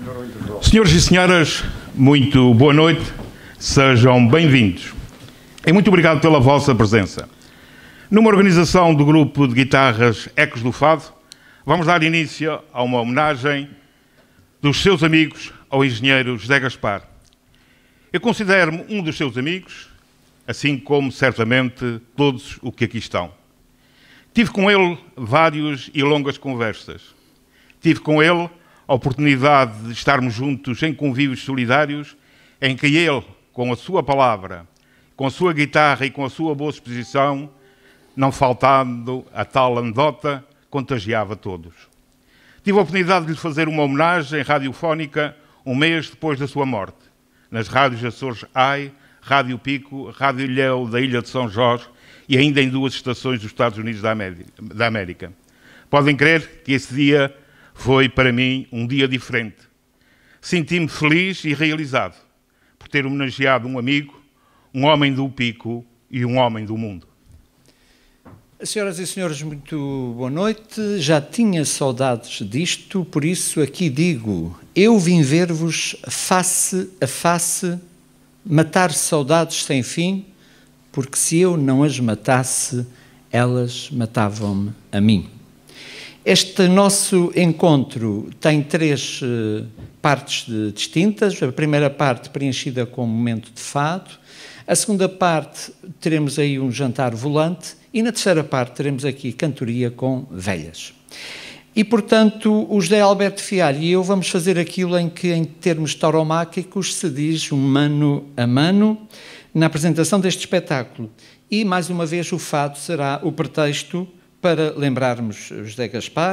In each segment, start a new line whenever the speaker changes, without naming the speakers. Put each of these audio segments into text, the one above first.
Senhores e senhoras, muito boa noite, sejam bem-vindos e muito obrigado pela vossa presença. Numa organização do grupo de guitarras Ecos do Fado, vamos dar início a uma homenagem dos seus amigos ao engenheiro José Gaspar. Eu considero-me um dos seus amigos, assim como certamente todos os que aqui estão. Tive com ele várias e longas conversas. Tive com ele a oportunidade de estarmos juntos em convívios solidários, em que ele, com a sua palavra, com a sua guitarra e com a sua boa disposição, não faltando a tal anedota, contagiava todos. Tive a oportunidade de lhe fazer uma homenagem radiofónica um mês depois da sua morte, nas rádios Açores AI, Rádio Pico, Rádio Ilhéu da Ilha de São Jorge e ainda em 2 estações dos Estados Unidos da América. Podem crer que esse dia foi para mim um dia diferente. Senti-me feliz e realizado por ter homenageado um amigo, um homem do Pico e um homem do mundo.
Senhoras e senhores, muito boa noite. Já tinha saudades disto, por isso aqui digo, eu vim ver-vos face a face, matar saudades sem fim, porque se eu não as matasse, elas matavam-me a mim. Este nosso encontro tem 3 partes distintas. A primeira parte preenchida com um momento de fado. A segunda parte teremos aí um jantar volante. E na terceira parte teremos aqui cantoria com velhas. E, portanto, o José Alberto Fialho e eu vamos fazer aquilo em que, em termos tauromáquicos, se diz um mano a mano na apresentação deste espetáculo. E, mais uma vez, o fado será o pretexto para lembrarmos José Gaspar,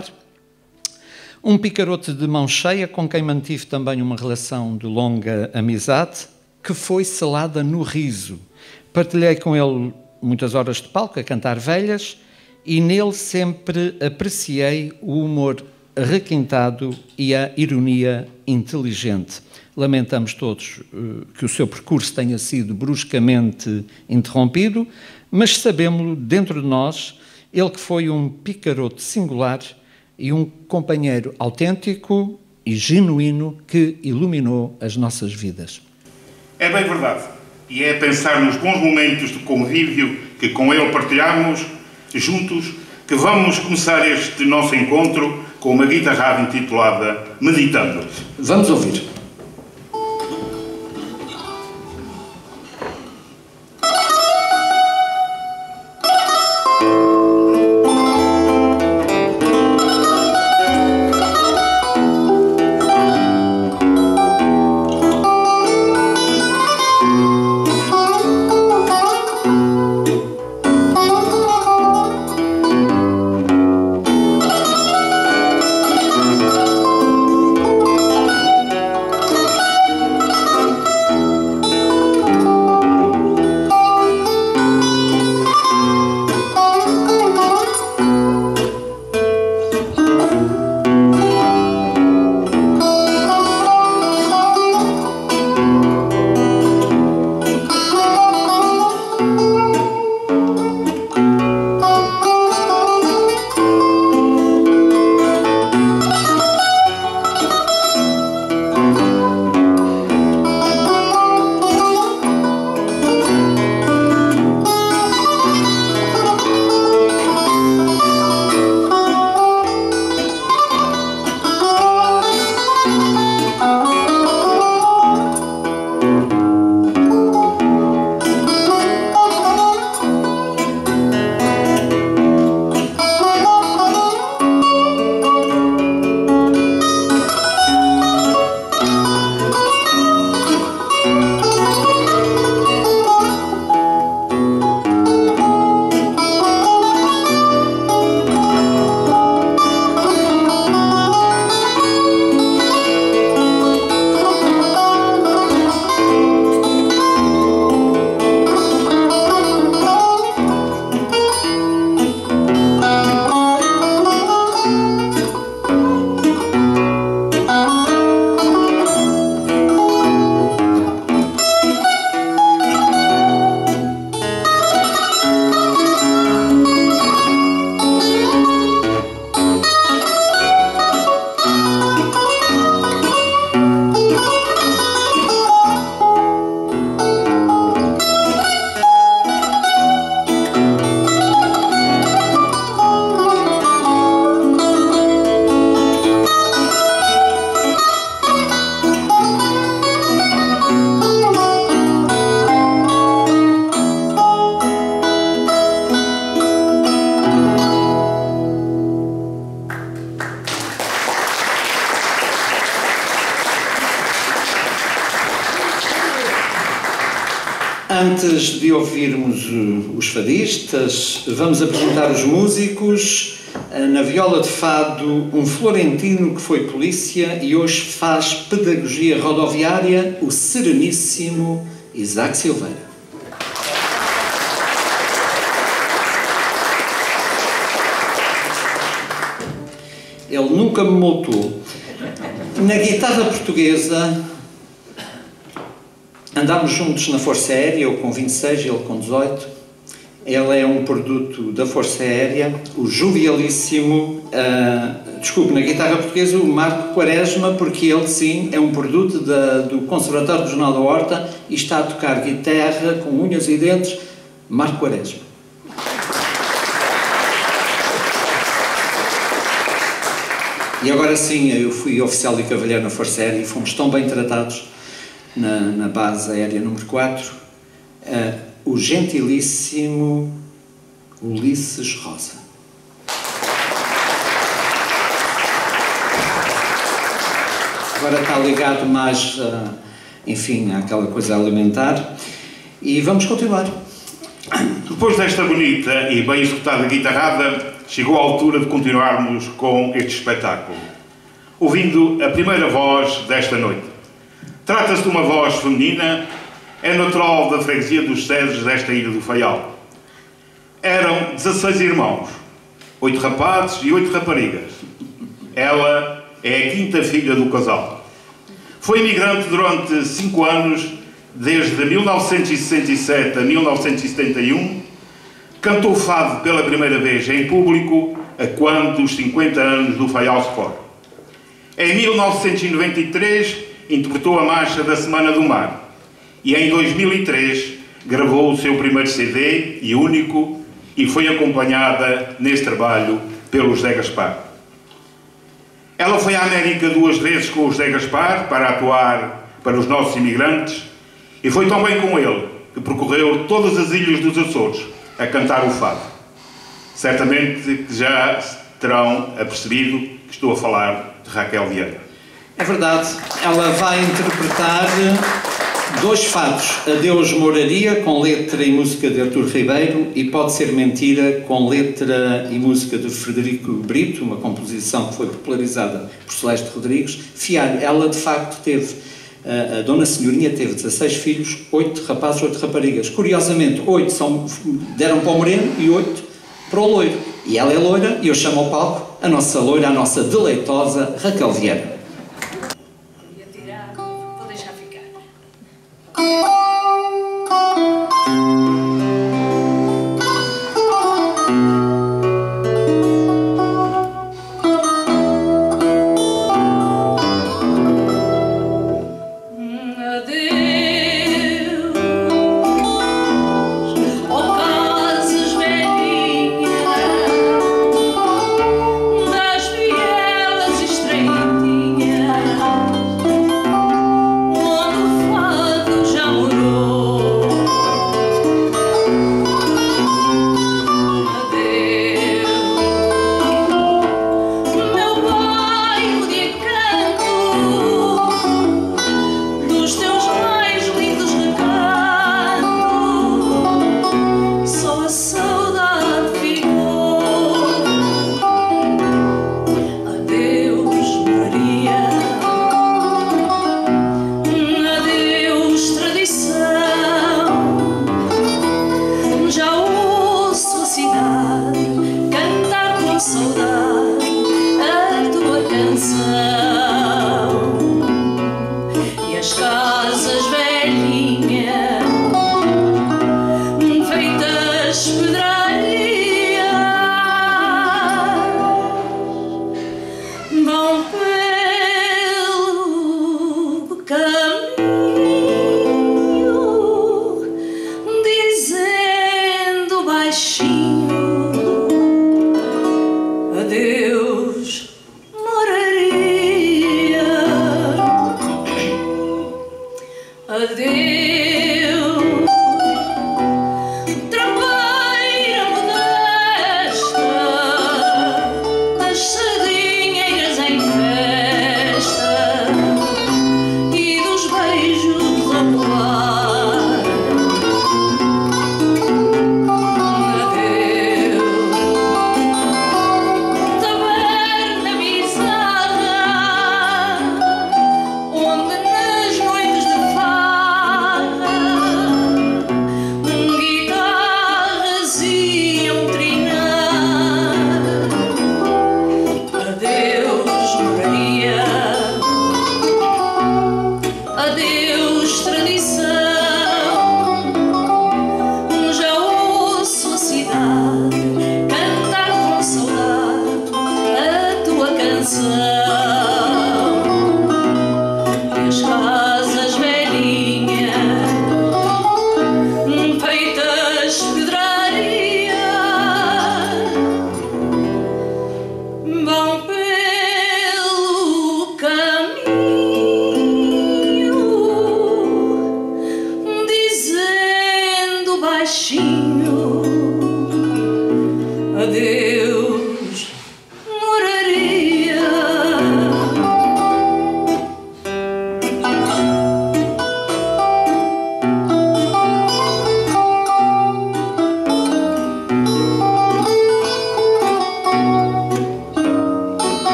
um picarote de mão cheia com quem mantive também uma relação de longa amizade, que foi selada no riso. Partilhei com ele muitas horas de palco a cantar velhas e nele sempre apreciei o humor requintado e a ironia inteligente. Lamentamos todos que o seu percurso tenha sido bruscamente interrompido, mas sabemos-lo dentro de nós, ele que foi um picarote singular e um companheiro autêntico e genuíno que iluminou as nossas vidas.
É bem verdade. E é pensar nos bons momentos de convívio que com ele partilhamos juntos que vamos começar este nosso encontro com uma guitarrada intitulada Meditando.
Vamos ouvir. Antes de ouvirmos os fadistas, vamos apresentar os músicos. Na viola de fado, um florentino que foi polícia e hoje faz pedagogia rodoviária, o sereníssimo Isaac Silveira. Ele nunca me multou. Na guitarra portuguesa, andámos juntos na Força Aérea, eu com 26, ele com 18. Ele é um produto da Força Aérea, o jovialíssimo, na guitarra portuguesa, o Marco Quaresma, porque ele, sim, é um produto do Conservatório Regional da Horta e está a tocar guitarra com unhas e dentes, Marco Quaresma. E agora sim, eu fui oficial de cavalheiro na Força Aérea e fomos tão bem tratados na base aérea número 4, o gentilíssimo Ulisses Rosa. Agora está ligado mais, enfim, àquela coisa alimentar. E vamos continuar.
Depois desta bonita e bem executada guitarrada, chegou a altura de continuarmos com este espetáculo, ouvindo a primeira voz desta noite. Trata-se de uma voz feminina, é natural da freguesia dos Cedros desta ilha do Faial. Eram 16 irmãos, 8 rapazes e 8 raparigas. Ela é a quinta filha do casal. Foi imigrante durante 5 anos, desde 1967 a 1971, cantou fado pela primeira vez em público a quando dos 50 anos do Faial Sport. Em 1993, interpretou a marcha da Semana do Mar e em 2003 gravou o seu primeiro CD e único e foi acompanhada nesse trabalho pelo José Gaspar. Ela foi à América 2 vezes com o José Gaspar para atuar para os nossos imigrantes e foi tão bem com ele que percorreu todas as ilhas dos Açores a cantar o fado. Certamente que já terão apercebido que estou a falar de Raquel Vieira.
É verdade, ela vai interpretar 2 fados, Adeus Moraria, com letra e música de Artur Ribeiro, e Pode Ser Mentira, com letra e música de Frederico Brito, uma composição que foi popularizada por Celeste Rodrigues. Fialho, ela de facto teve, a Dona Senhorinha teve 16 filhos, 8 rapazes, 8 raparigas. Curiosamente, 8 deram para o moreno e 8 para o loiro. E ela é loira, e eu chamo ao palco a nossa loira, a nossa deleitosa Raquel Vieira.
Vou deixar ficar.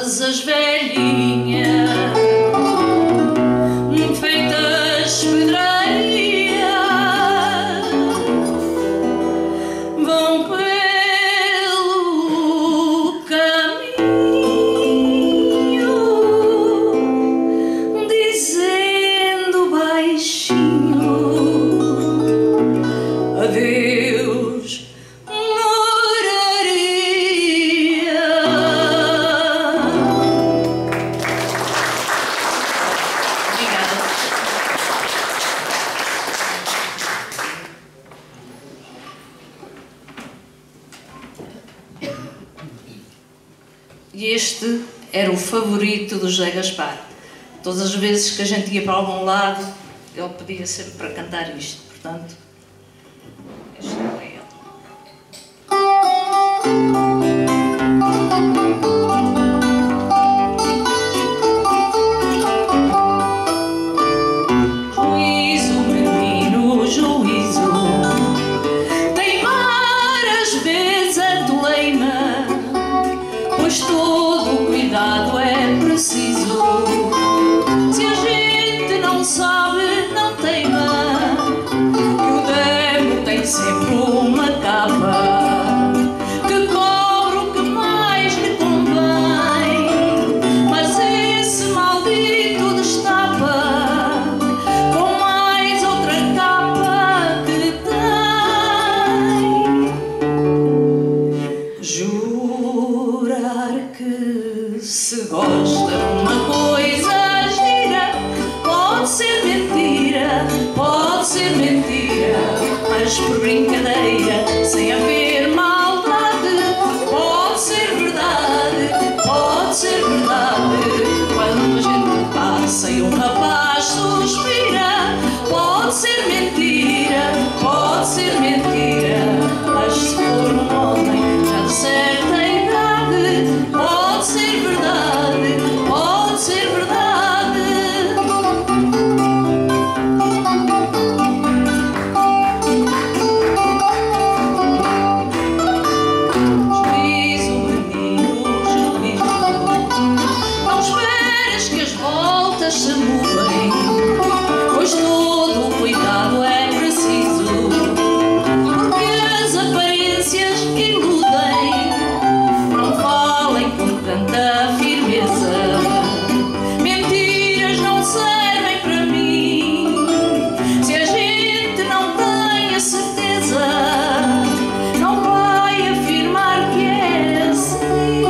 todas as velhinhas feitas pedreira vão pelo caminho dizendo baixinho adeus, moraria. Obrigada. E este era o favorito do José Gaspar. Todas as vezes que a gente ia para algum lado, ele pedia sempre para cantar isto. Portanto, este é ele. Juízo, menino, juízo, teimar às vezes a toleima, pois todo cuidado é preciso. Se a gente não sabe, não teima, que o demo tem sempre uma capa que cobre o que mais lhe convém, mas esse maldito destapa com mais outra capa que tem. Jurar que se gosta de uma coisa gira pode ser mentira, mas por brincadeira, sem haver maldade, pode ser verdade, pode ser verdade. Quando a gente passa e um rapaz suspira, pode ser mentira, mas se for um homem já de certa idade, pode ser verdade, pode ser verdade. Juízo, menino, juízo, não esperes que as voltas se movem, pois todo o cuidado é preciso, porque as aparências iludem. Não falem com tanta firmeza, mentiras não servem para mim. Se a gente não tem a certeza, não vai afirmar que é assim.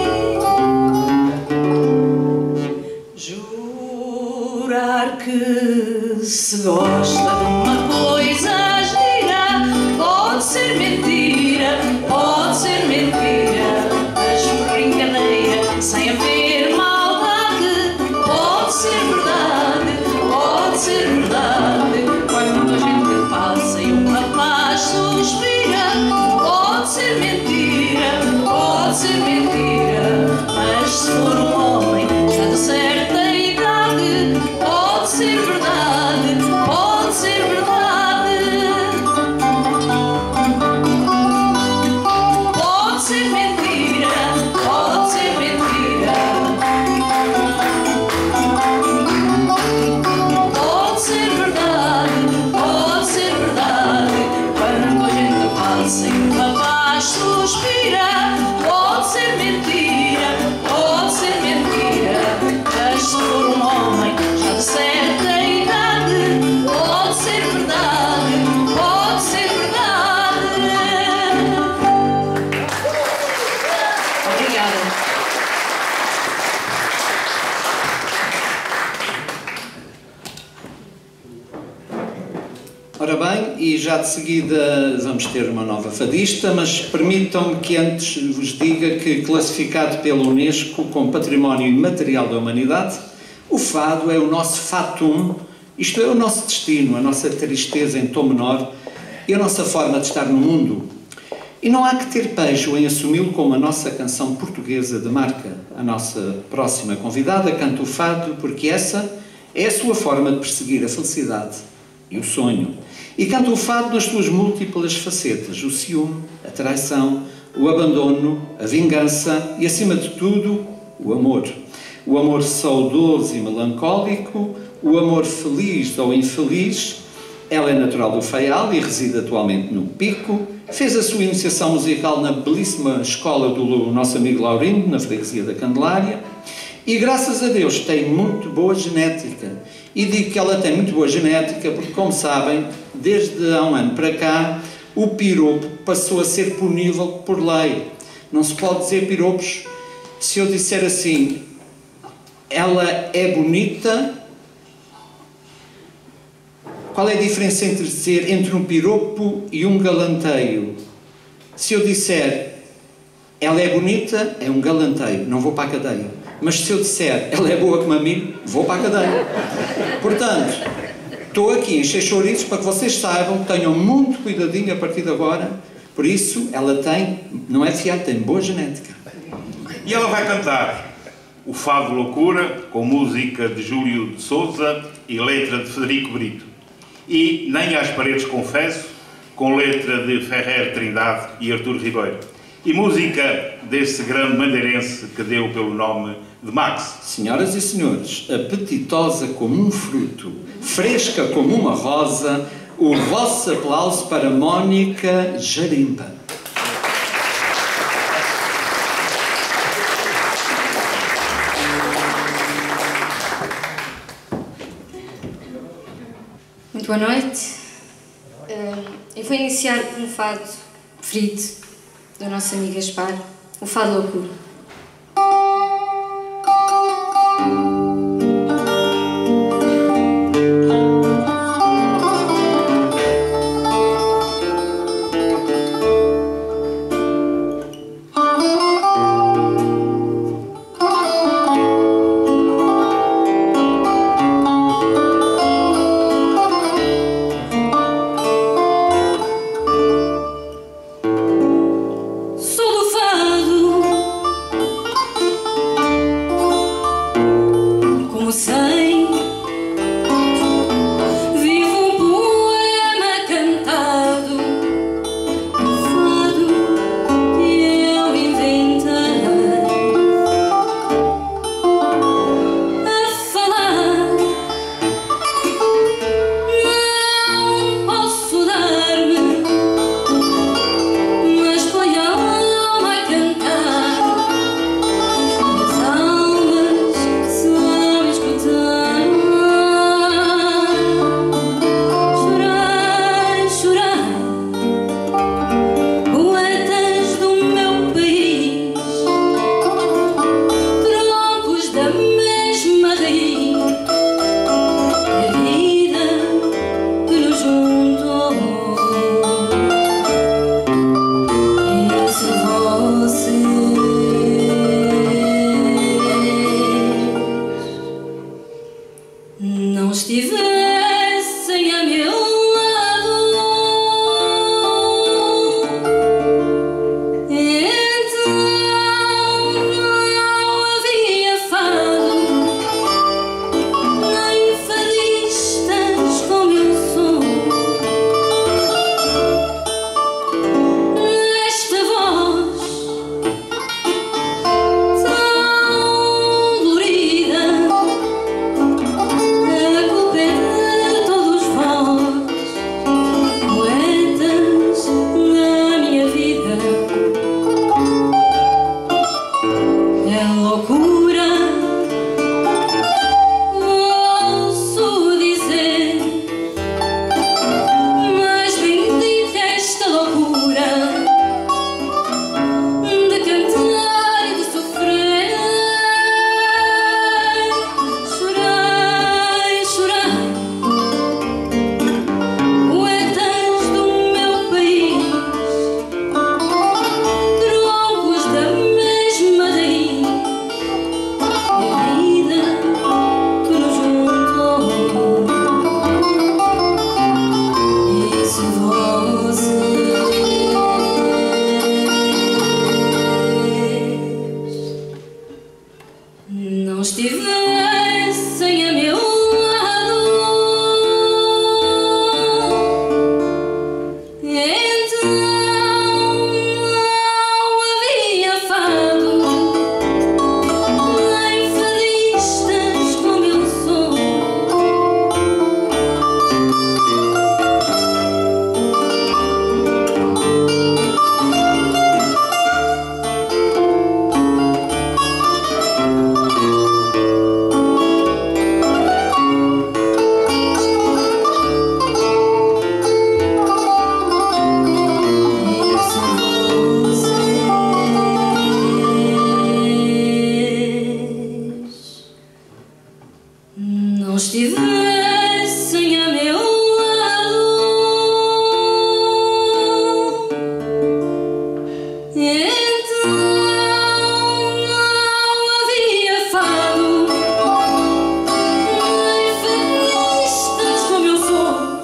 Jurar que se gosta de uma coisa gira pode ser mentira, mas por brincadeira, sem haver maldade, pode ser verdade, quando a gente passa e um rapaz suspira, pode ser mentira, mas se for um homem já de certa idade, pode ser verdade, pode ser verdade. Pode ser mentira, pode ser mentira. Pode ser verdade, quando a gente passa e um rapaz suspira, pode ser mentira, mas se for um homem já de certa idade, pode ser verdade, pode ser verdade. Obrigada.
Ora bem, e já de seguida vamos ter uma nova fadista, mas permitam-me que antes vos diga que, classificado pela Unesco como Património Imaterial da Humanidade, o fado é o nosso fatum, isto é, o nosso destino, a nossa tristeza em tom menor e a nossa forma de estar no mundo. E não há que ter pejo em assumi-lo como a nossa canção portuguesa de marca. A nossa próxima convidada canta o fado porque essa é a sua forma de perseguir a felicidade e o sonho. E canta o fado nas suas múltiplas facetas: o ciúme, a traição, o abandono, a vingança e, acima de tudo, o amor. O amor saudoso e melancólico, o amor feliz ou infeliz. Ela é natural do Faial e reside atualmente no Pico. Fez a sua iniciação musical na belíssima escola do nosso amigo Laurindo, na freguesia da Candelária. E graças a Deus tem muito boa genética. E digo que ela tem muito boa genética porque, como sabem, desde há um ano para cá, o piropo passou a ser punível por lei. Não se pode dizer piropos. Se eu disser assim, ela é bonita, qual é a diferença entre um piropo e um galanteio? Se eu disser, ela é bonita, é um galanteio, não vou para a cadeia. Mas se eu disser, ela é boa como a mim, vou para a cadeia. Portanto, estou aqui a encher chouriços para que vocês saibam, tenham muito cuidadinho a partir de agora. Por isso, ela tem, não é fiado, tem boa genética.
E ela vai cantar o Fado Loucura, com música de Júlio de Souza e letra de Federico Brito. E Nem às Paredes Confesso, com letra de Ferrer Trindade e Artur Ribeiro. E música desse grande madeirense que deu pelo nome de Max.
Senhoras e senhores, apetitosa como um fruto, fresca como uma rosa, o vosso aplauso para Mónica Jarimpa.
Muito boa noite. Eu vou iniciar com um fado preferido do nosso amigo Gaspar, o Fado Loucura.
não estivessem a meu lado, então não havia fado, nem feministas como eu sou.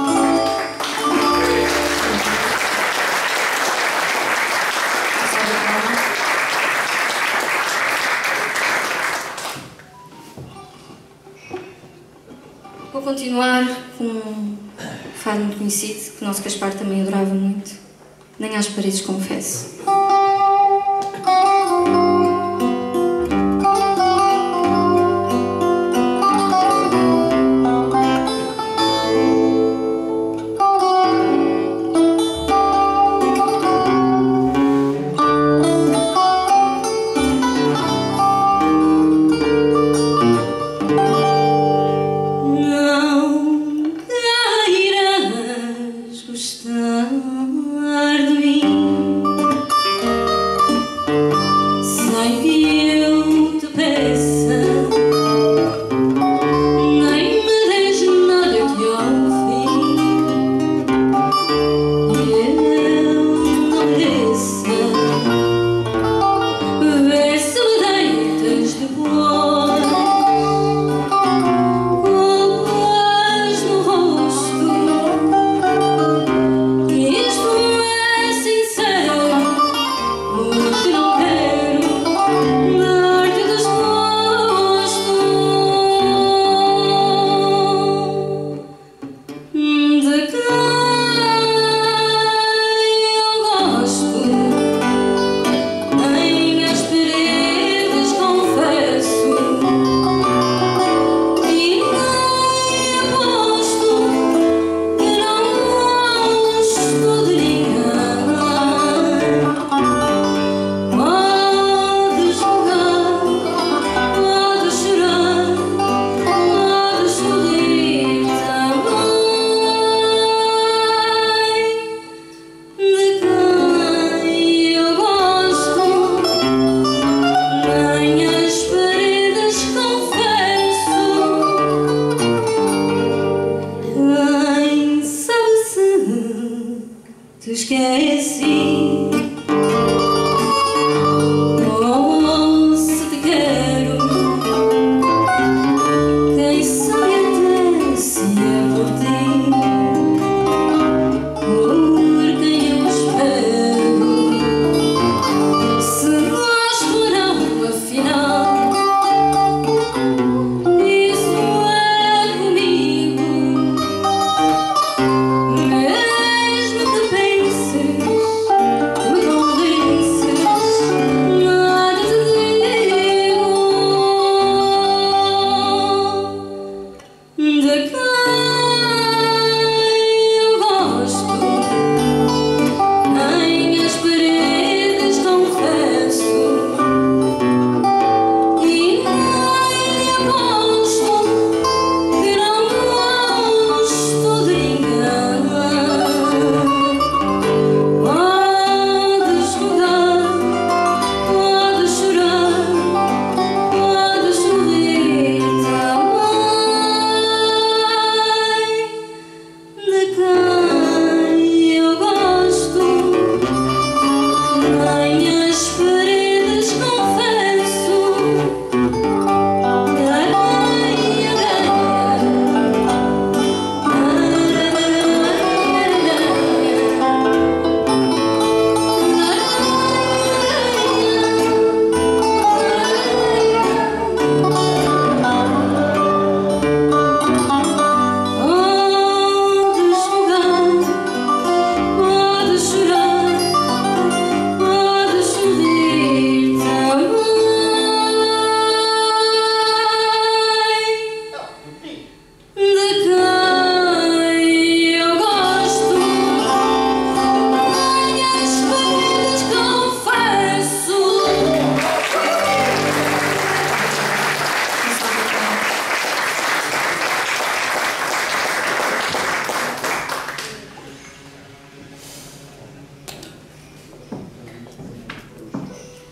Vou continuar com um fado muito conhecido, que o nosso Gaspar também adorava muito. Nem às paredes confesso.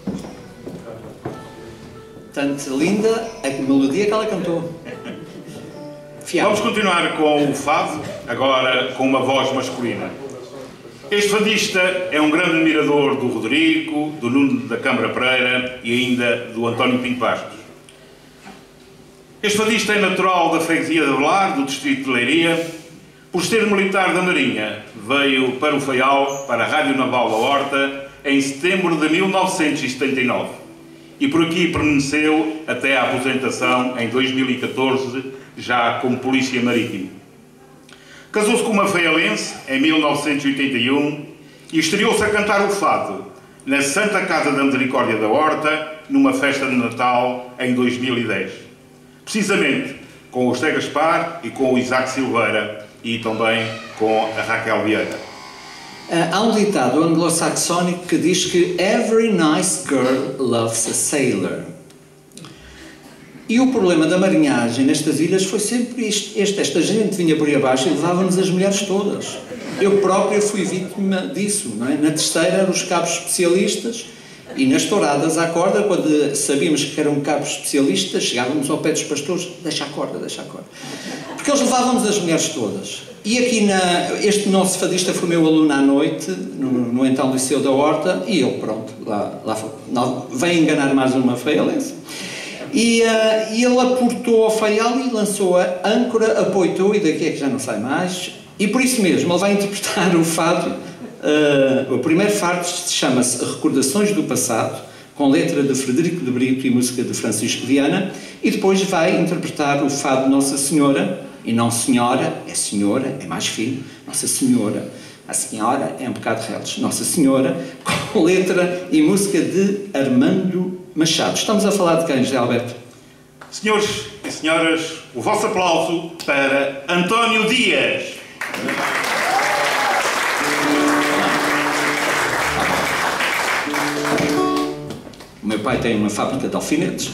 Tanto linda a melodia que ela cantou.
Vamos continuar com o fado, agora com uma voz masculina. Este fadista é um grande admirador do Rodrigo, do Nuno da Câmara Pereira e ainda do António Pinto Bastos. Este fadista é natural da freguesia de Avelar, do distrito de Leiria. Por ser militar da Marinha, veio para o Faial, para a Rádio Naval da Horta, em setembro de 1979. E por aqui permaneceu até à aposentação em 2014, já como Polícia Marítima. Casou-se com uma faialense em 1981 e estreou-se a cantar o fado na Santa Casa da Misericórdia da Horta, numa festa de Natal em 2010. Precisamente com o José Gaspar e com o Isaac Silveira e também com a Raquel Vieira.
Há um ditado anglo-saxónico que diz que every nice girl loves a sailor. E o problema da marinhagem nestas ilhas foi sempre esta gente vinha por aí abaixo e levava-nos as mulheres todas. Eu próprio fui vítima disso, não é? Na terceira eram os cabos especialistas e nas touradas à corda, quando sabíamos que eram cabos especialistas, chegávamos ao pé dos pastores, deixa a corda. Porque eles levavam-nos as mulheres todas. E aqui, este nosso fadista foi meu aluno à noite, no então Liceu da Horta, e ele, pronto, vem enganar mais uma faialense. E ele aportou ao Faial e lançou a âncora, apoiou e daqui é que já não sai mais. E por isso mesmo ele vai interpretar o fado, o primeiro fado chama-se Recordações do Passado, com letra de Frederico de Brito e música de Francisco Viana, e depois vai interpretar o fado Nossa Senhora, e não Senhora, é mais fino, Nossa Senhora. A Senhora é um bocado reles, Nossa Senhora, com letra e música de Armando Machado. Estamos a falar de quem, José Alberto?
Senhores e senhoras, o vosso aplauso para António Dias.
O meu pai tem uma fábrica de alfinetes.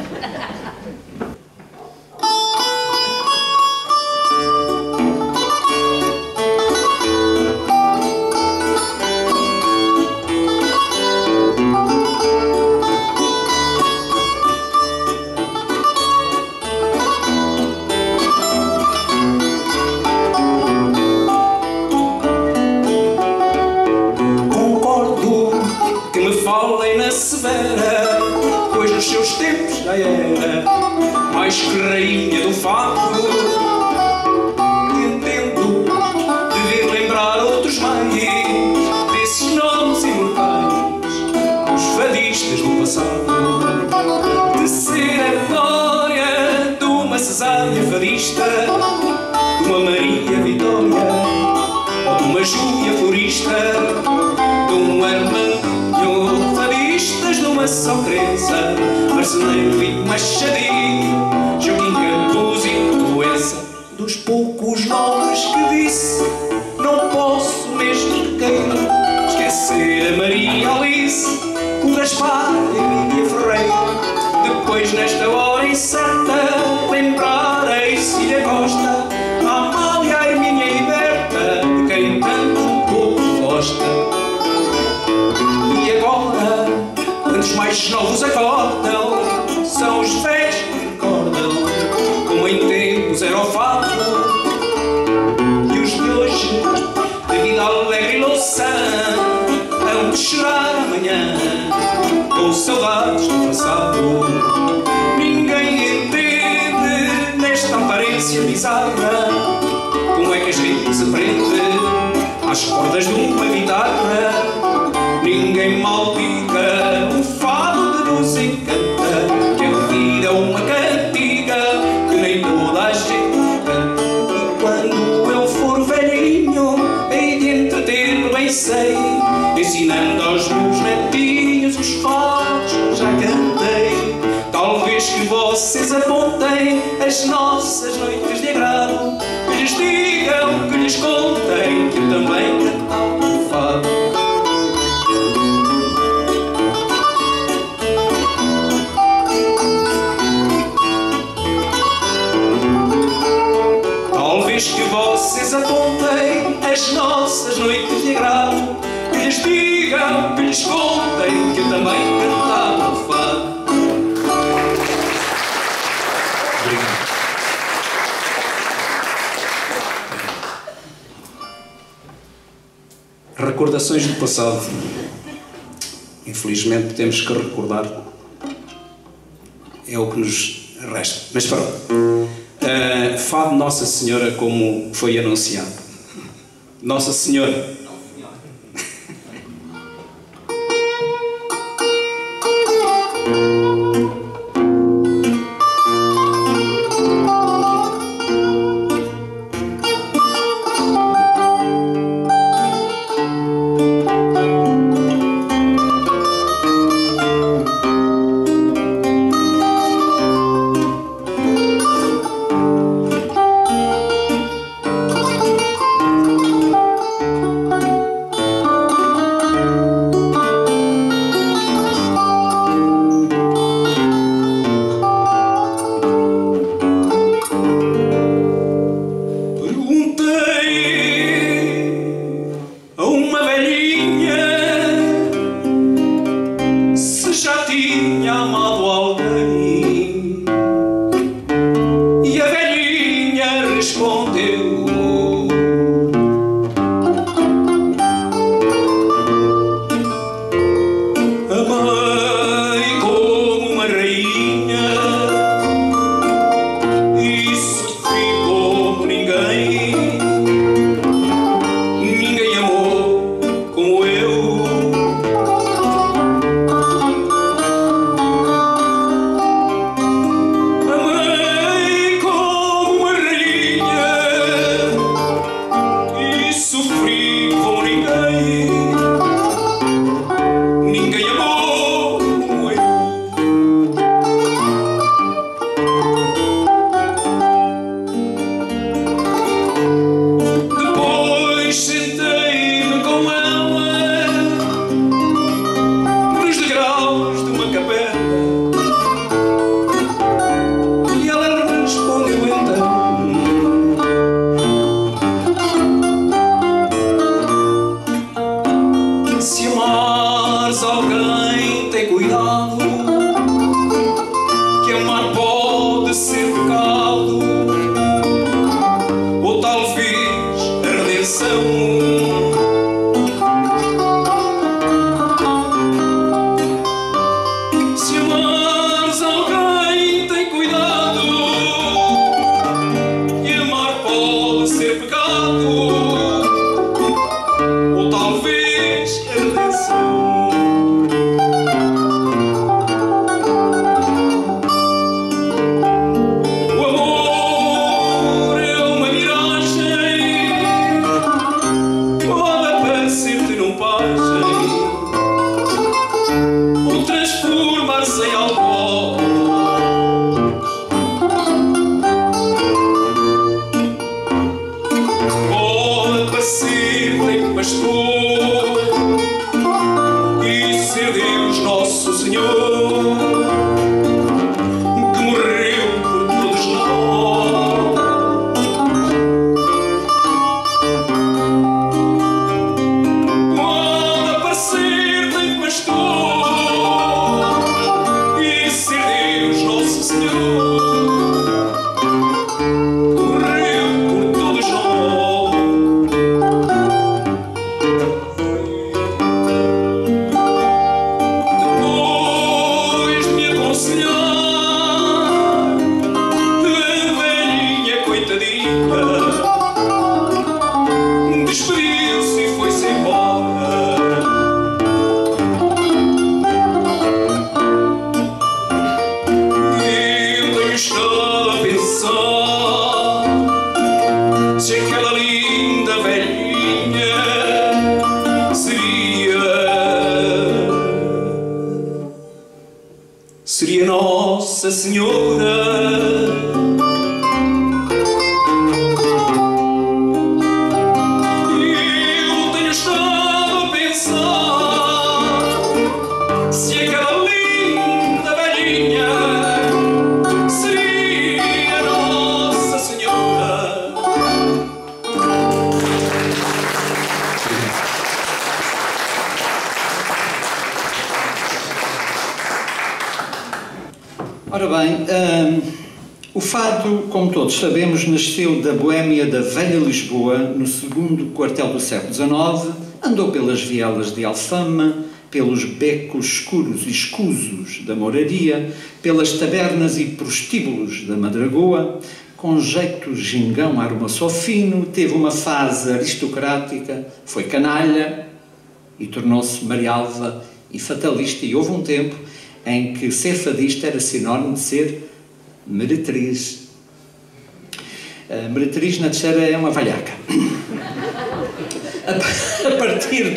Pois nos seus tempos já era mais que rainha do fado. Entendo dever lembrar outros mais desses nomes imortais, os fadistas do passado. De ser a glória de uma Cesária fadista, de uma Maria Vitória ou de uma Júlia florista, de um Armando fadistas numa só crença, Marceneiro e Machadinho, Joaquim Campos e Proença. Dos poucos nomes que disse, não posso mesmo que queira esquecer a Maria Alice, o Gaspar e a Emília Ferreira. Depois nesta hora incerta lembrarei Cília Costa, a Amália, a Hermínia e Berta, de quem tanto pouco gosta. E agora, quando os mais novos acordam, são os velhos que recordam como em tempos era o fado. E os de hoje, da vida alegre e louçã, hão de chorar amanhã com saudades do passado. Ninguém entende nesta aparência bizarra como é que a gente se prende às cordas de uma guitarra. Ninguém maldiga o fado que nos encanta, que a vida é uma cantiga que nem toda a gente canta. E quando eu for velhinho, hei de entreter-me bem sei, ensinando aos meus netinhos os fados que já cantei. Talvez que vocês apontem as nossas noites de agrado, que lhes digam, que lhes contem, que eu também cantava o fado. Que vocês apontem as nossas noites de agrado, que lhes digam, que lhes contem, que eu também cantava o fado. Recordações do passado. Infelizmente temos que recordar. É o que nos resta. Mas pronto. Fado Nossa Senhora, como foi anunciado. Nossa Senhora.
Seria Nossa Senhora. Eu tenho estado a pensar se aquela linda velhinha seria Nossa Senhora.
Ora bem, o fado, como todos sabemos, nasceu da boémia da velha Lisboa no segundo quartel do século XIX Andou pelas vielas de Alfama, pelos becos escuros e escusos da Moraria, pelas tabernas e prostíbulos da Madragoa, com jeito gingão arma-se ao fino, teve uma fase aristocrática, foi canalha e tornou-se marialva e fatalista, e houve um tempo em que ser fadista era sinónimo de ser meretriz. A meretriz na terceira é uma valhaca. A partir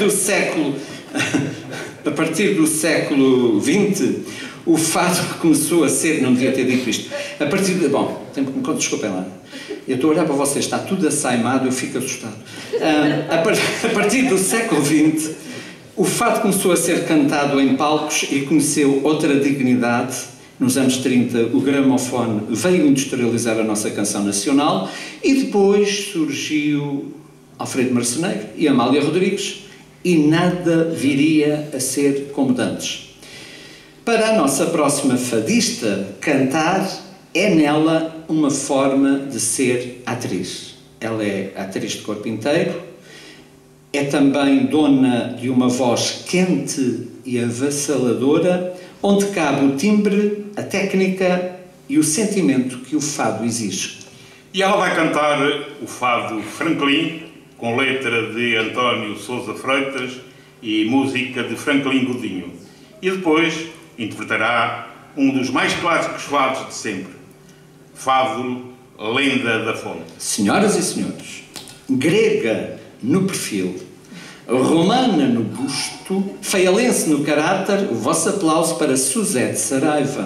do século XX, o fado começou a ser... Não devia ter dito isto. Bom, desculpem lá. Eu estou a olhar para vocês, está tudo assaimado, eu fico assustado. A partir do século XX, o fado começou a ser cantado em palcos e conheceu outra dignidade. Nos anos 30, o gramofone veio industrializar a nossa canção nacional e depois surgiu Alfredo Marceneiro e Amália Rodrigues e nada viria a ser como dantes. Para a nossa próxima fadista, cantar é nela uma forma de ser atriz. Ela é atriz de corpo inteiro, é também dona de uma voz quente e avassaladora, onde cabe o timbre, a técnica e o sentimento que o fado exige.
E ela vai cantar o fado Franklin, com letra de António Sousa Freitas e música de Franklin Godinho. E depois interpretará um dos mais clássicos fados de sempre, Fado Lenda da Fonte.
Senhoras e senhores, grega no perfil, romana no busto, feialense no caráter, o vosso aplauso para Suzete Saraiva.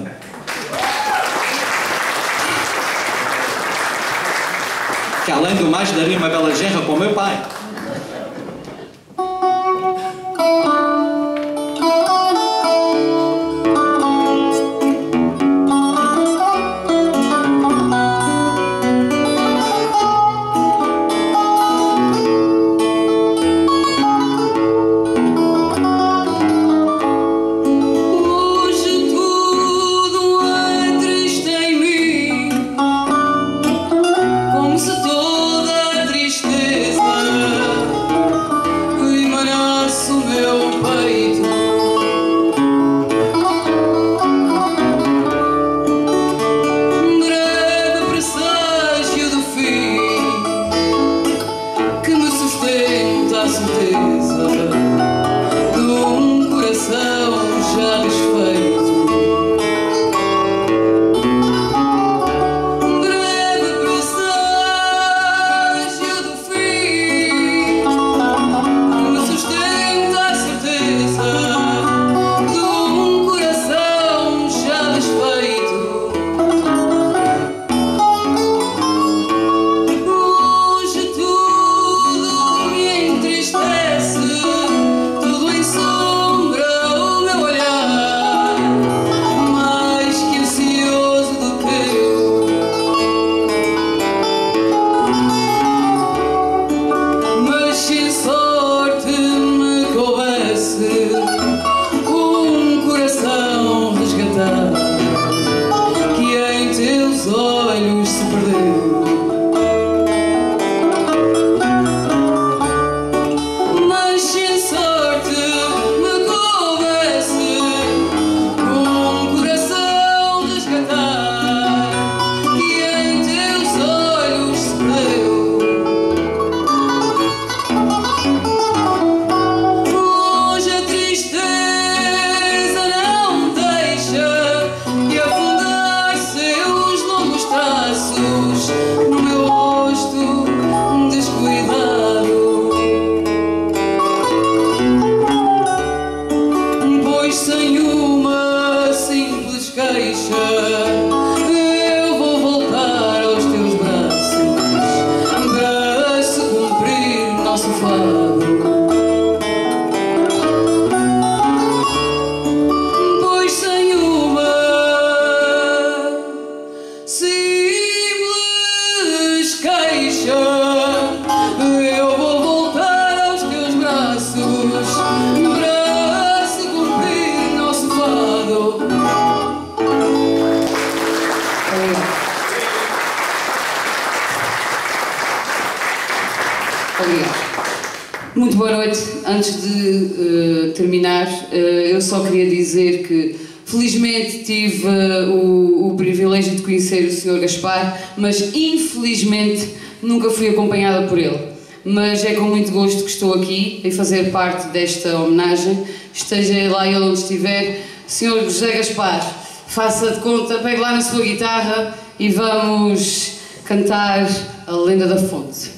Que além do mais daria uma bela genra para o meu pai.
Muito boa noite. Antes de terminar, eu só queria dizer que felizmente tive o privilégio de conhecer o Sr. Gaspar, mas infelizmente nunca fui acompanhada por ele. Mas é com muito gosto que estou aqui a fazer parte desta homenagem. Esteja lá ele onde estiver. Sr. José Gaspar, faça de conta, pegue lá na sua guitarra e vamos cantar a Lenda da Fonte.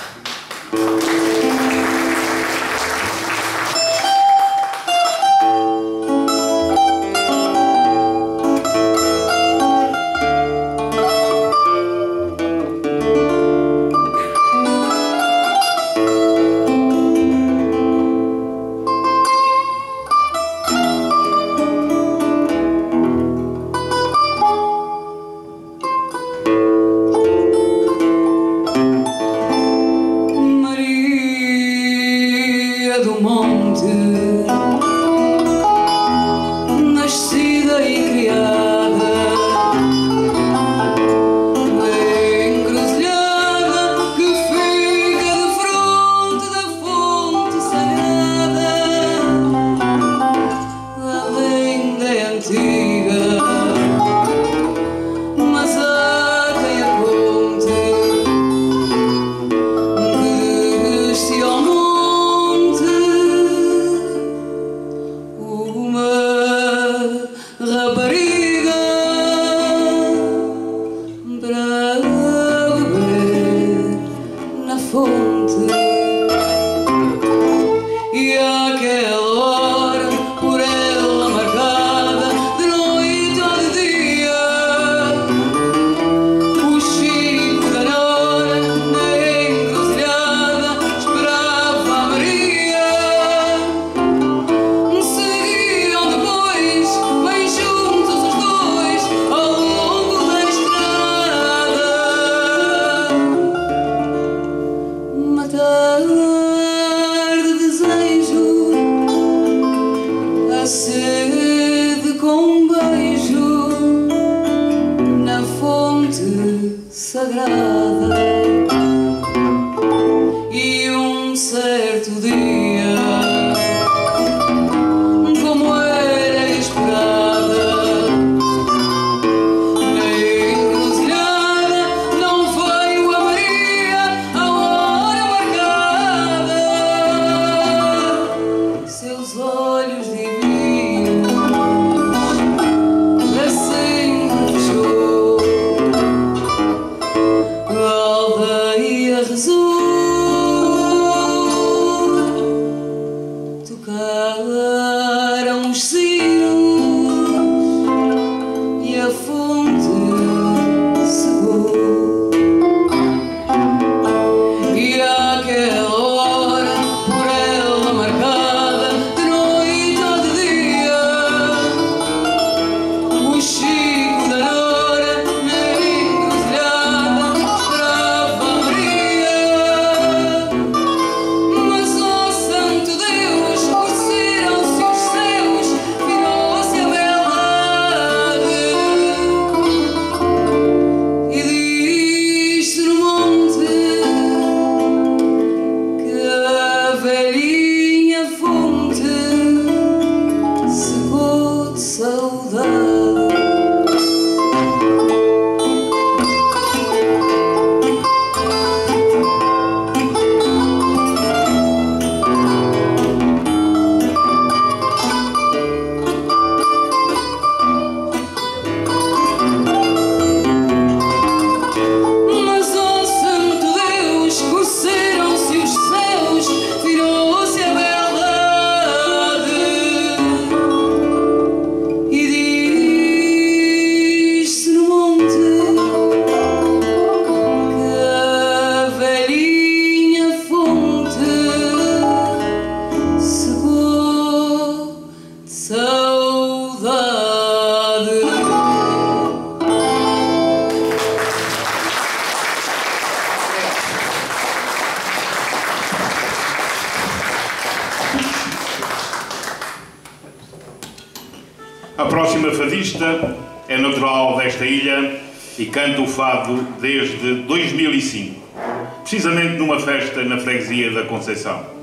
A próxima fadista é natural desta ilha e canta o fado desde 2005, precisamente numa festa na freguesia da Conceição.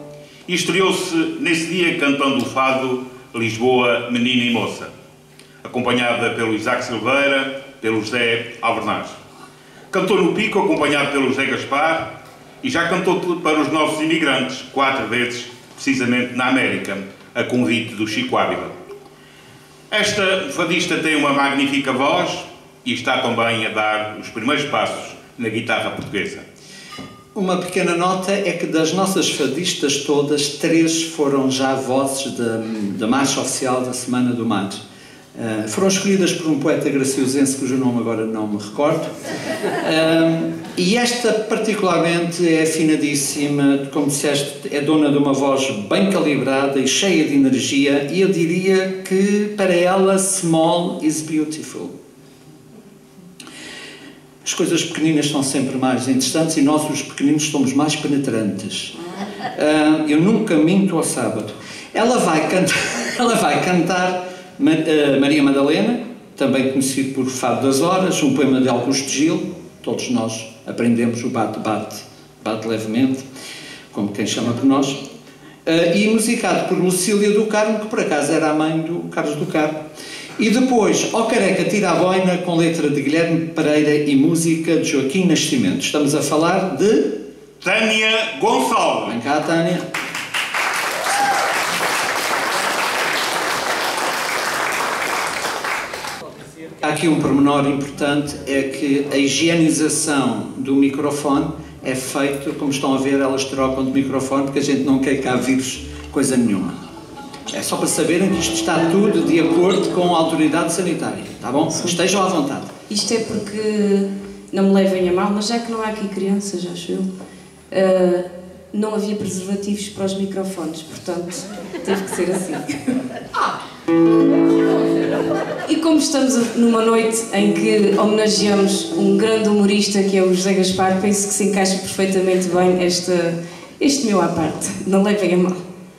e estreou-se nesse dia cantando o fado Lisboa, Menina e Moça, acompanhada pelo Isaac Silveira, pelo José Alvernaz. Cantou no Pico, acompanhado pelo José Gaspar, e já cantou para os nossos imigrantes, 4 vezes, precisamente na América, a convite do Chico Ávila. Esta fadista tem uma magnífica voz e está também a dar os primeiros passos na guitarra portuguesa.
Uma pequena nota é que das nossas fadistas todas, 3 foram já vozes da marcha oficial da Semana do Mar. Foram escolhidas por um poeta graciosense cujo nome agora não me recordo. E esta particularmente é afinadíssima, como disseste, é dona de uma voz bem calibrada e cheia de energia, e eu diria que para ela small is beautiful. As coisas pequeninas são sempre mais interessantes e nós, os pequeninos, somos mais penetrantes. Eu nunca minto ao sábado. Ela vai cantar Maria Madalena, também conhecido por Fado das Horas, um poema de Augusto Gil. Todos nós aprendemos o bate-bate, bate levemente, como quem chama por nós. E musicado por Lucília do Carmo, que por acaso era a mãe do Carlos do Carmo. E depois, Ó Careca Tira a Boina, com letra de Guilherme Pereira e música de Joaquim Nascimento. Estamos a falar de...
Tânia Gonçalves.
Vem cá, Tânia. Há aqui um pormenor importante, é que a higienização do microfone é feita, como estão a ver, elas trocam de microfone, porque a gente não quer cá vírus, coisa nenhuma. É só para saberem que isto está tudo de acordo com a autoridade sanitária, tá bom? Sim. Estejam à vontade.
Isto é porque, não me levem a mal, mas já que não há aqui crianças, acho eu, não havia preservativos para os microfones, portanto, teve que ser assim. E como estamos numa noite em que homenageamos um grande humorista que é o José Gaspar, penso que se encaixa perfeitamente bem este meu à parte. Não levem a mal.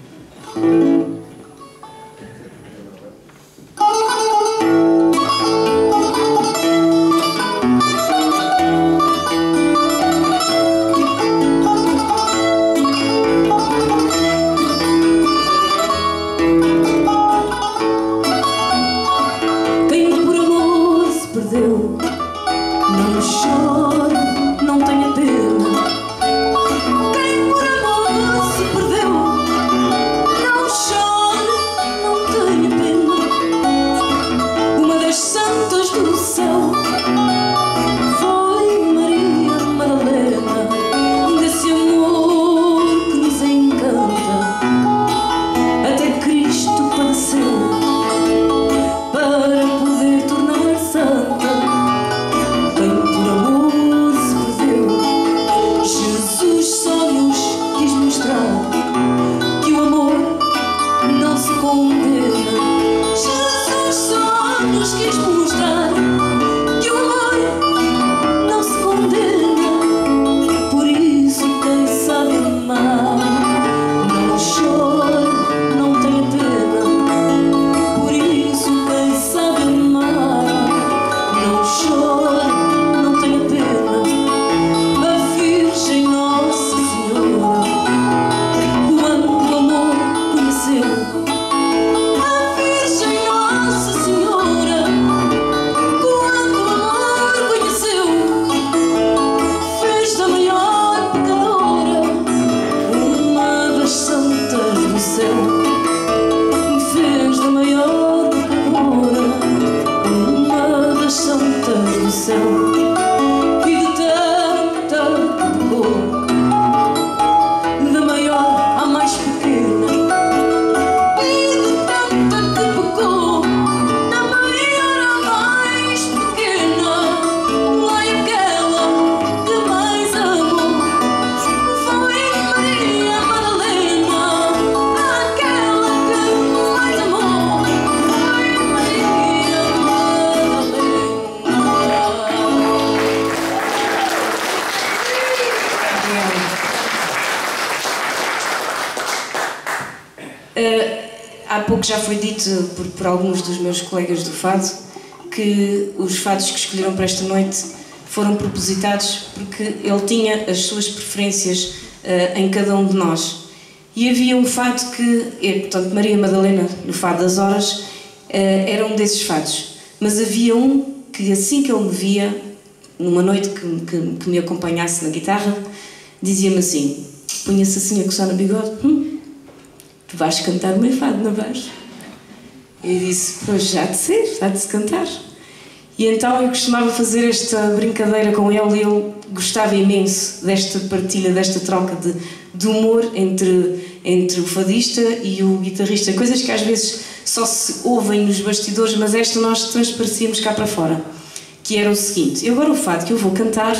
Há pouco já foi dito por alguns dos meus colegas do fado que os fados que escolheram para esta noite foram propositados porque ele tinha as suas preferências em cada um de nós. E havia um fado que, portanto, Maria Madalena, no Fado das Horas, era um desses fados. Mas havia um que, assim que ele me via, numa noite que me acompanhasse na guitarra, dizia-me assim, punha-se assim a coçar no bigode, tu vais cantar o meu fado, não vais? E eu disse, pois já de ser, já de se cantar. E então eu costumava fazer esta brincadeira com ele e ele gostava imenso desta partilha, desta troca de humor entre o fadista e o guitarrista. Coisas que às vezes só se ouvem nos bastidores, mas esta nós transparecíamos cá para fora. Que era o seguinte, e agora o fado que eu vou cantar,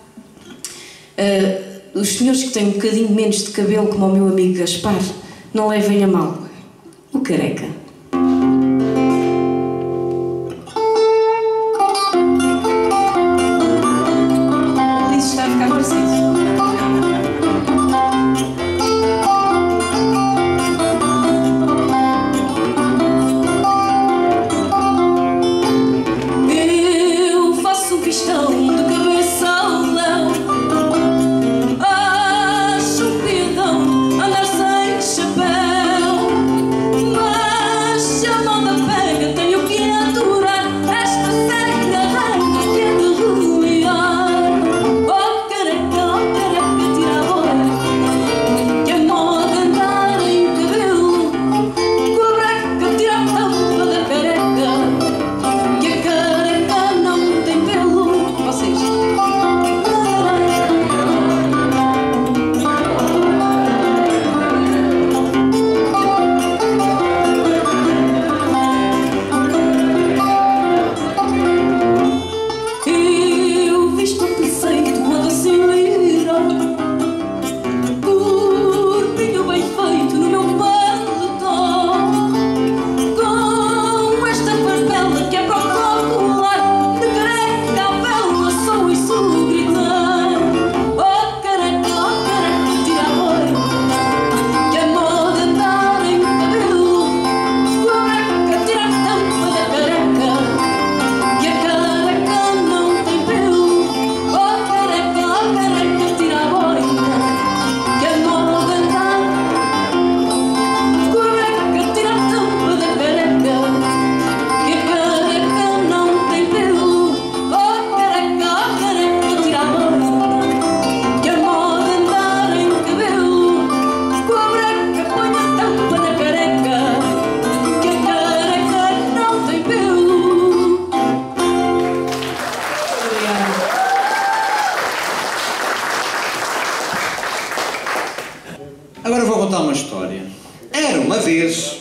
os senhores que têm um bocadinho menos de cabelo, como o meu amigo Gaspar, não levem a mal. O Careca.
Agora vou contar uma história. Era uma vez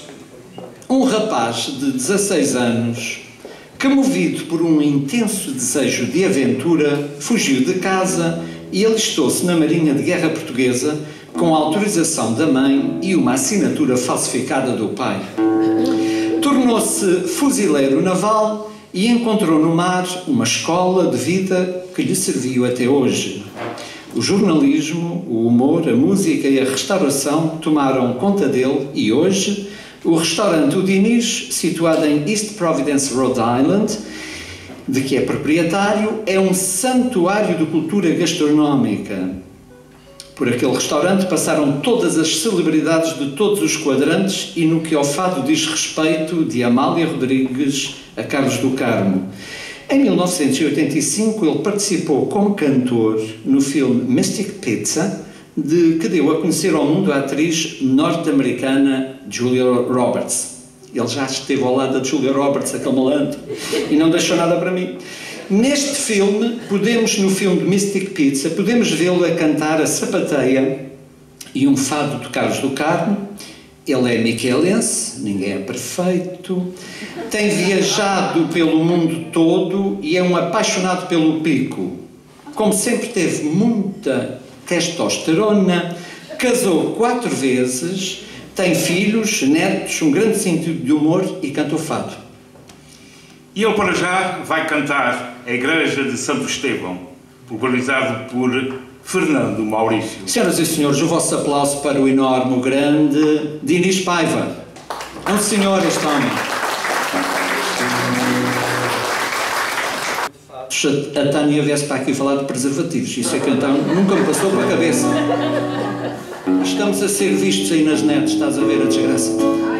um rapaz de 16 anos que, movido por um intenso desejo de aventura, fugiu de casa e alistou-se na Marinha de Guerra Portuguesa com a autorização da mãe e uma assinatura falsificada do pai. Tornou-se fuzileiro naval e encontrou no mar uma escola de vida que lhe serviu até hoje. O jornalismo, o humor, a música e a restauração tomaram conta dele e hoje o restaurante O Diniz, situado em East Providence, Rhode Island, de que é proprietário, é um santuário de cultura gastronómica. Por aquele restaurante passaram todas as celebridades de todos os quadrantes e no que ao fado diz respeito, de Amália Rodrigues a Carlos do Carmo. Em 1985 ele participou como cantor no filme Mystic Pizza, de que deu a conhecer ao mundo a atriz norte-americana Julia Roberts. Ele já esteve ao lado da Julia Roberts, aquele malandro, e não deixou nada para mim. Neste filme, no filme de Mystic Pizza, podemos vê-lo a cantar a Sapateia e um fado de Carlos do Carmo. Ele é miquelense, ninguém é perfeito, tem viajado pelo mundo todo e é um apaixonado pelo pico. Como sempre teve muita testosterona, casou 4 vezes, tem filhos, netos, um grande sentido de humor e canta o fado.
E ele para já vai cantar a Igreja de Santo Estevão, popularizado por Fernando Maurício.
Senhoras e senhores, o vosso aplauso para o enorme, o grande Diniz Paiva. É um senhor este homem. A Tânia viesse para aqui falar de preservativos. Isso é que então nunca me passou pela cabeça. Estamos a ser vistos aí nas nets, estás a ver a desgraça?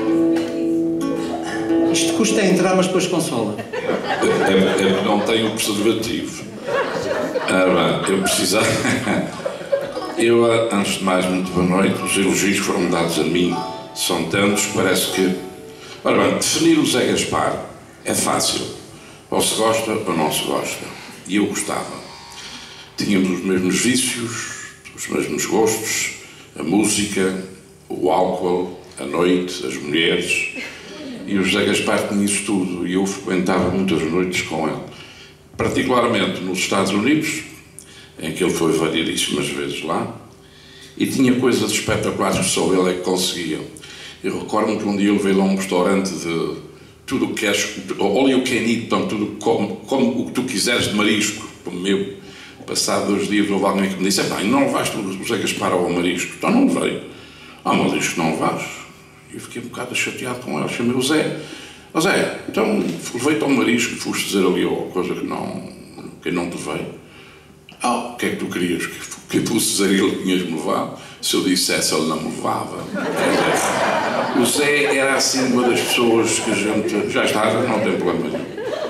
Isto custa entrar, mas depois consola.
É não tenho o preservativo. Eu precisava... antes de mais, muito boa noite. Os elogios que foram dados a mim são tantos, parece que... Ora bem, definir o Zé Gaspar é fácil. Ou se gosta ou não se gosta. E eu gostava. Tínhamos os mesmos vícios, os mesmos gostos, a música, o álcool, a noite, as mulheres. E o José Gaspar tinha isso tudo e eu frequentava muitas noites com ele. Particularmente nos Estados Unidos, em que ele foi variedíssimas vezes lá, e tinha coisas espetaculares que só ele é que conseguia. Eu recordo-me que um dia ele veio lá a um restaurante de tudo o que queres, all you can eat, tudo como o que tu quiseres de marisco, como meu. Passado 2 dias houve alguém que me disse: bem, não levaste o José Gaspar ao marisco? Então não levei. Marisco não levaste? E eu fiquei um bocado chateado com ele. Chamei o Zé. Zé, então levei-te ao marisco e foste dizer ali coisa que não te veio. O que é que tu querias? Que eu fosse dizer ele que tinhas-me levado? Se eu dissesse, ele não me levava. O Zé era assim uma das pessoas que a gente... Já está, não tem problema nenhum.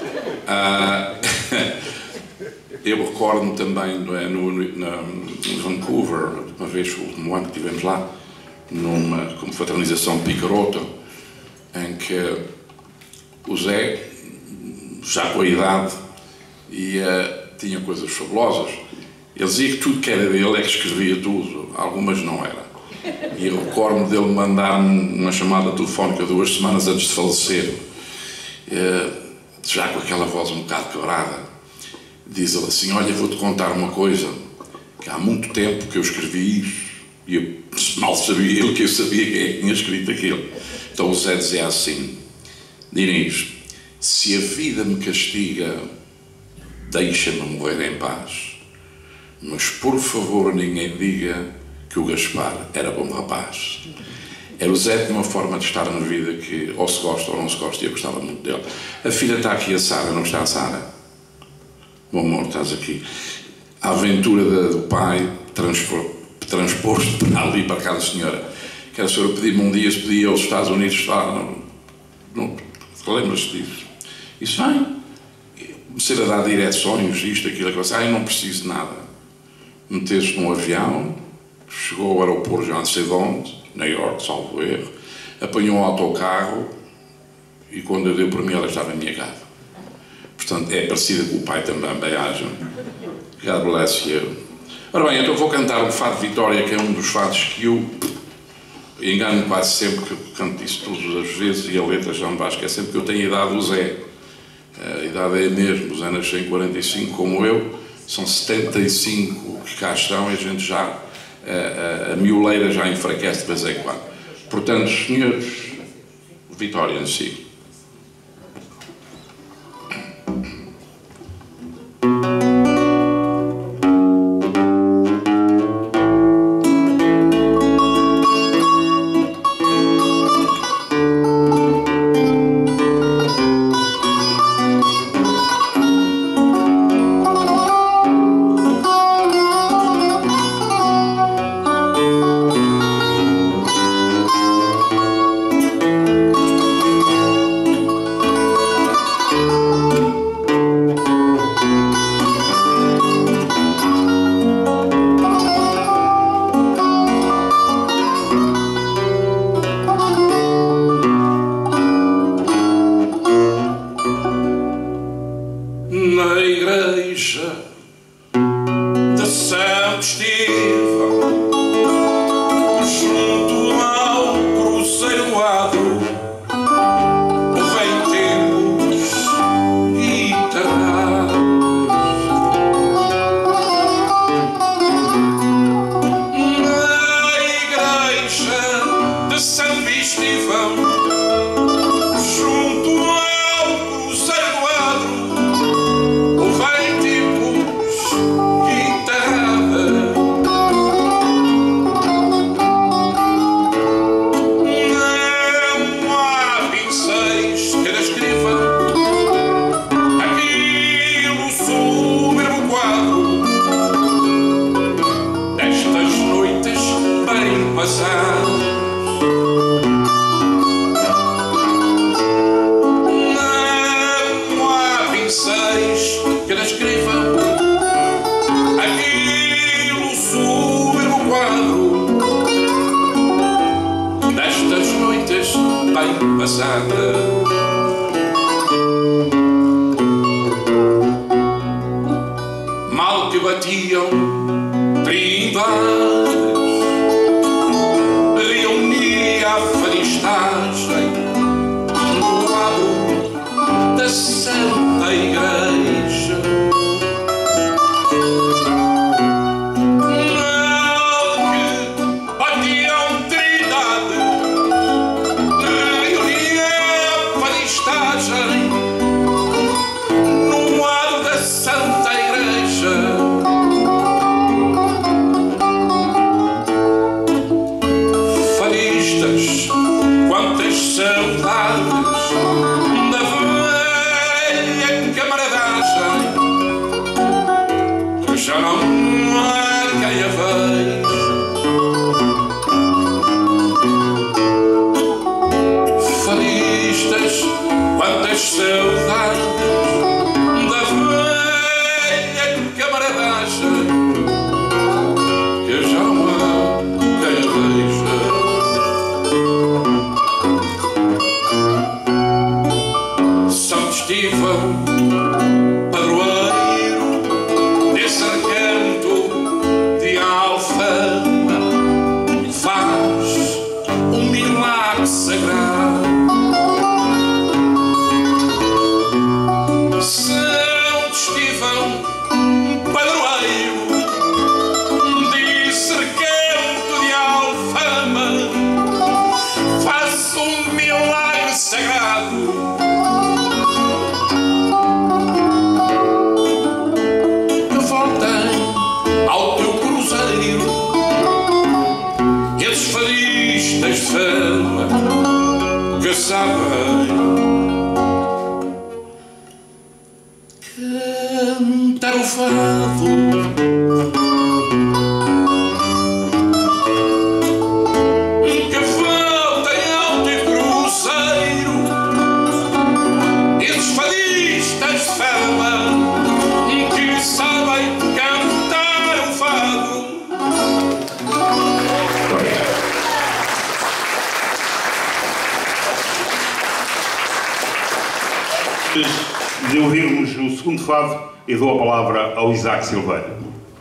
Eu recordo-me também no Vancouver, uma vez, o último ano que estivemos lá, numa confraternização picarota, em que o Zé, já com a idade, tinha coisas fabulosas. Ele dizia que tudo que era dele é que escrevia tudo, algumas não era. E eu recordo-me dele mandar-me uma chamada telefónica 2 semanas antes de falecer, já com aquela voz um bocado quebrada. Diz ele assim: olha, vou-te contar uma coisa, que há muito tempo que eu escrevi isso, e eu mal sabia ele que eu sabia quem é que tinha escrito aquilo. Então o Zé dizia assim: Diniz, se a vida me castiga, deixa-me morrer em paz, mas por favor ninguém diga que o Gaspar era bom rapaz. O Zé tinha uma forma de estar na vida que ou se gosta ou não se gosta, e eu gostava muito dele. A filha está aqui, a Sara, não está a Sara? Bom amor, estás aqui. A aventura do pai transposto para ali, para aquela senhora. Que a senhora pediu-me um dia se podia aos Estados Unidos estar. Não lembras-te disso? Isso vem. Comecei a dar direções, isto, aquilo, aquilo. Eu não preciso de nada. Meteste num avião, chegou ao aeroporto já não sei de onde, New York, salvo erro, apanhou um autocarro e quando eu dei por mim ela estava na minha casa. Portanto, é parecida com o pai também, bem-aja. God bless you. Ora bem, então vou cantar o Fado de Vitória, que é um dos fados que eu engano quase sempre, que eu canto isso todas as vezes e a letra já me vai esquecer, porque eu tenho a idade do Zé. A idade é a mesma, o Zé nasceu em 45 como eu, são 75 que cá estão e a gente já, a mioleira já enfraquece de vez em quando. Portanto, senhores, Vitória em si. naquele soberbo quadro destas noites bem passadas. Mal que batiam trindades, reunia a fadistagem no quadro da Santa Igreja. Mal que batiam trindades, reunia a fadistagem no quadro da Santa Igreja. Fadistas, quantas saudades da velha camaradagem, que já não há quem a veja. Fadistas, quantas saudades da velha camaradagem, que já não há quem a veja. São Estivão, padroeiro desse recanto de Alfama, faz um milagre sagrado. São Estivão, padroeiro desse recanto de Alfama, faz um milagre sagrado. Voltem ao teu cruzeiro esses fadistas de fama que sabem cantar o fado. Que voltem ao teu cruzeiro esses fadistas de fama que sabem cantar o fado.
De ouvirmos o segundo fado, eu dou a palavra ao Isaac Silveira.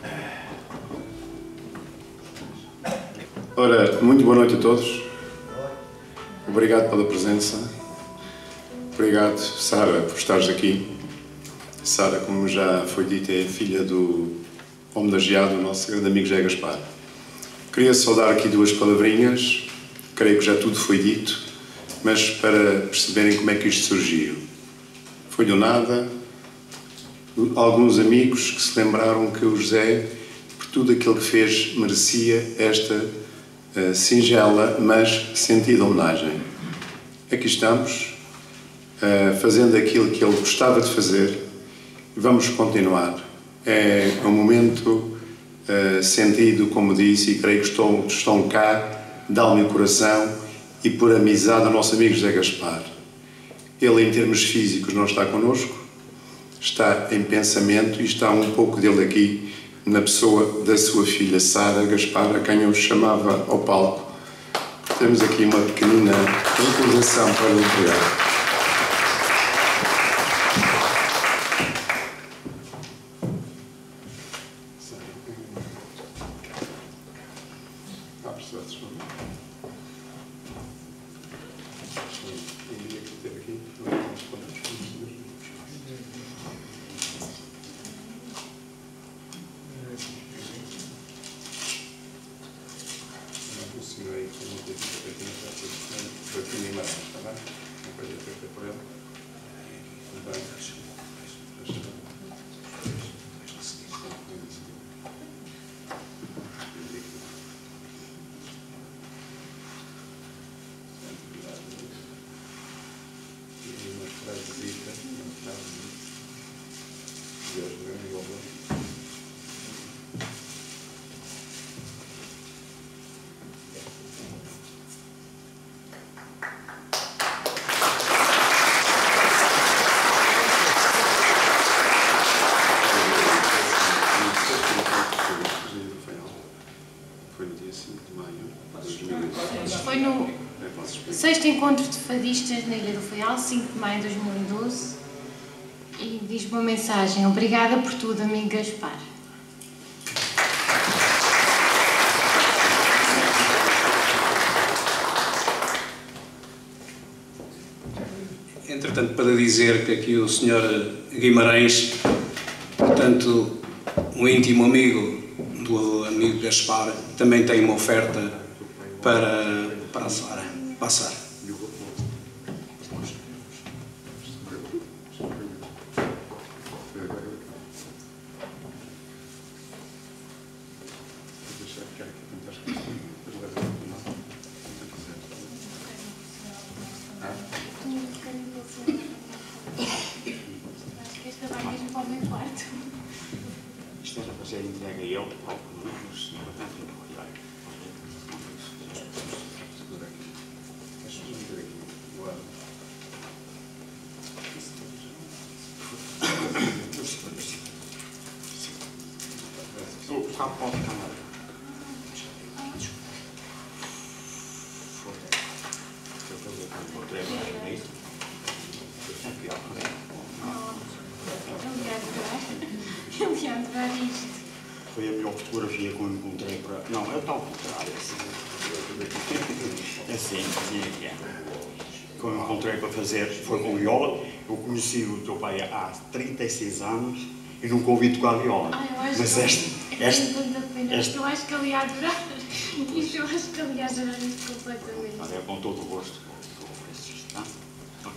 Ora, muito boa noite a todos. Obrigado pela presença. Obrigado, Sara, por estares aqui. Sara, como já foi dito, é filha do homenageado, nosso grande amigo José Gaspar. Queria só dar aqui duas palavrinhas, creio que já tudo foi dito, mas para perceberem como é que isto surgiu. Foi do nada, alguns amigos que se lembraram que o José, por tudo aquilo que fez, merecia esta singela, mas sentida homenagem. Aqui estamos, fazendo aquilo que ele gostava de fazer. Vamos continuar. É um momento sentido, como disse, e creio que estão cá, de alma e coração, e por amizade ao nosso amigo José Gaspar. Ele, em termos físicos, não está connosco, está em pensamento e está um pouco dele aqui, na pessoa da sua filha Sara Gaspar, a quem eu chamava ao palco. Temos aqui uma pequenina recordação para o entregar.
Foi no 6º encontro de fadistas na Ilha do Faial, 5 de maio de 2012, e diz-me uma mensagem: obrigada por tudo, amigo Gaspar.
Entretanto, para dizer que aqui o Sr. Guimarães, portanto, um íntimo amigo do amigo Gaspar, também tem uma oferta para a Sara. Passar.
Foi a melhor fotografia que eu encontrei para... Não, é tal contrário, assim. Assim, que eu encontrei para fazer, foi com viola. Eu conheci o teu pai há 36 anos e nunca ouvi tocar viola. Mas
eu acho que ele ia adorar isto, eu acho que ele ia adorar isto completamente.
Olha, é com todo o gosto que eu ofereço isto, tá? Ok.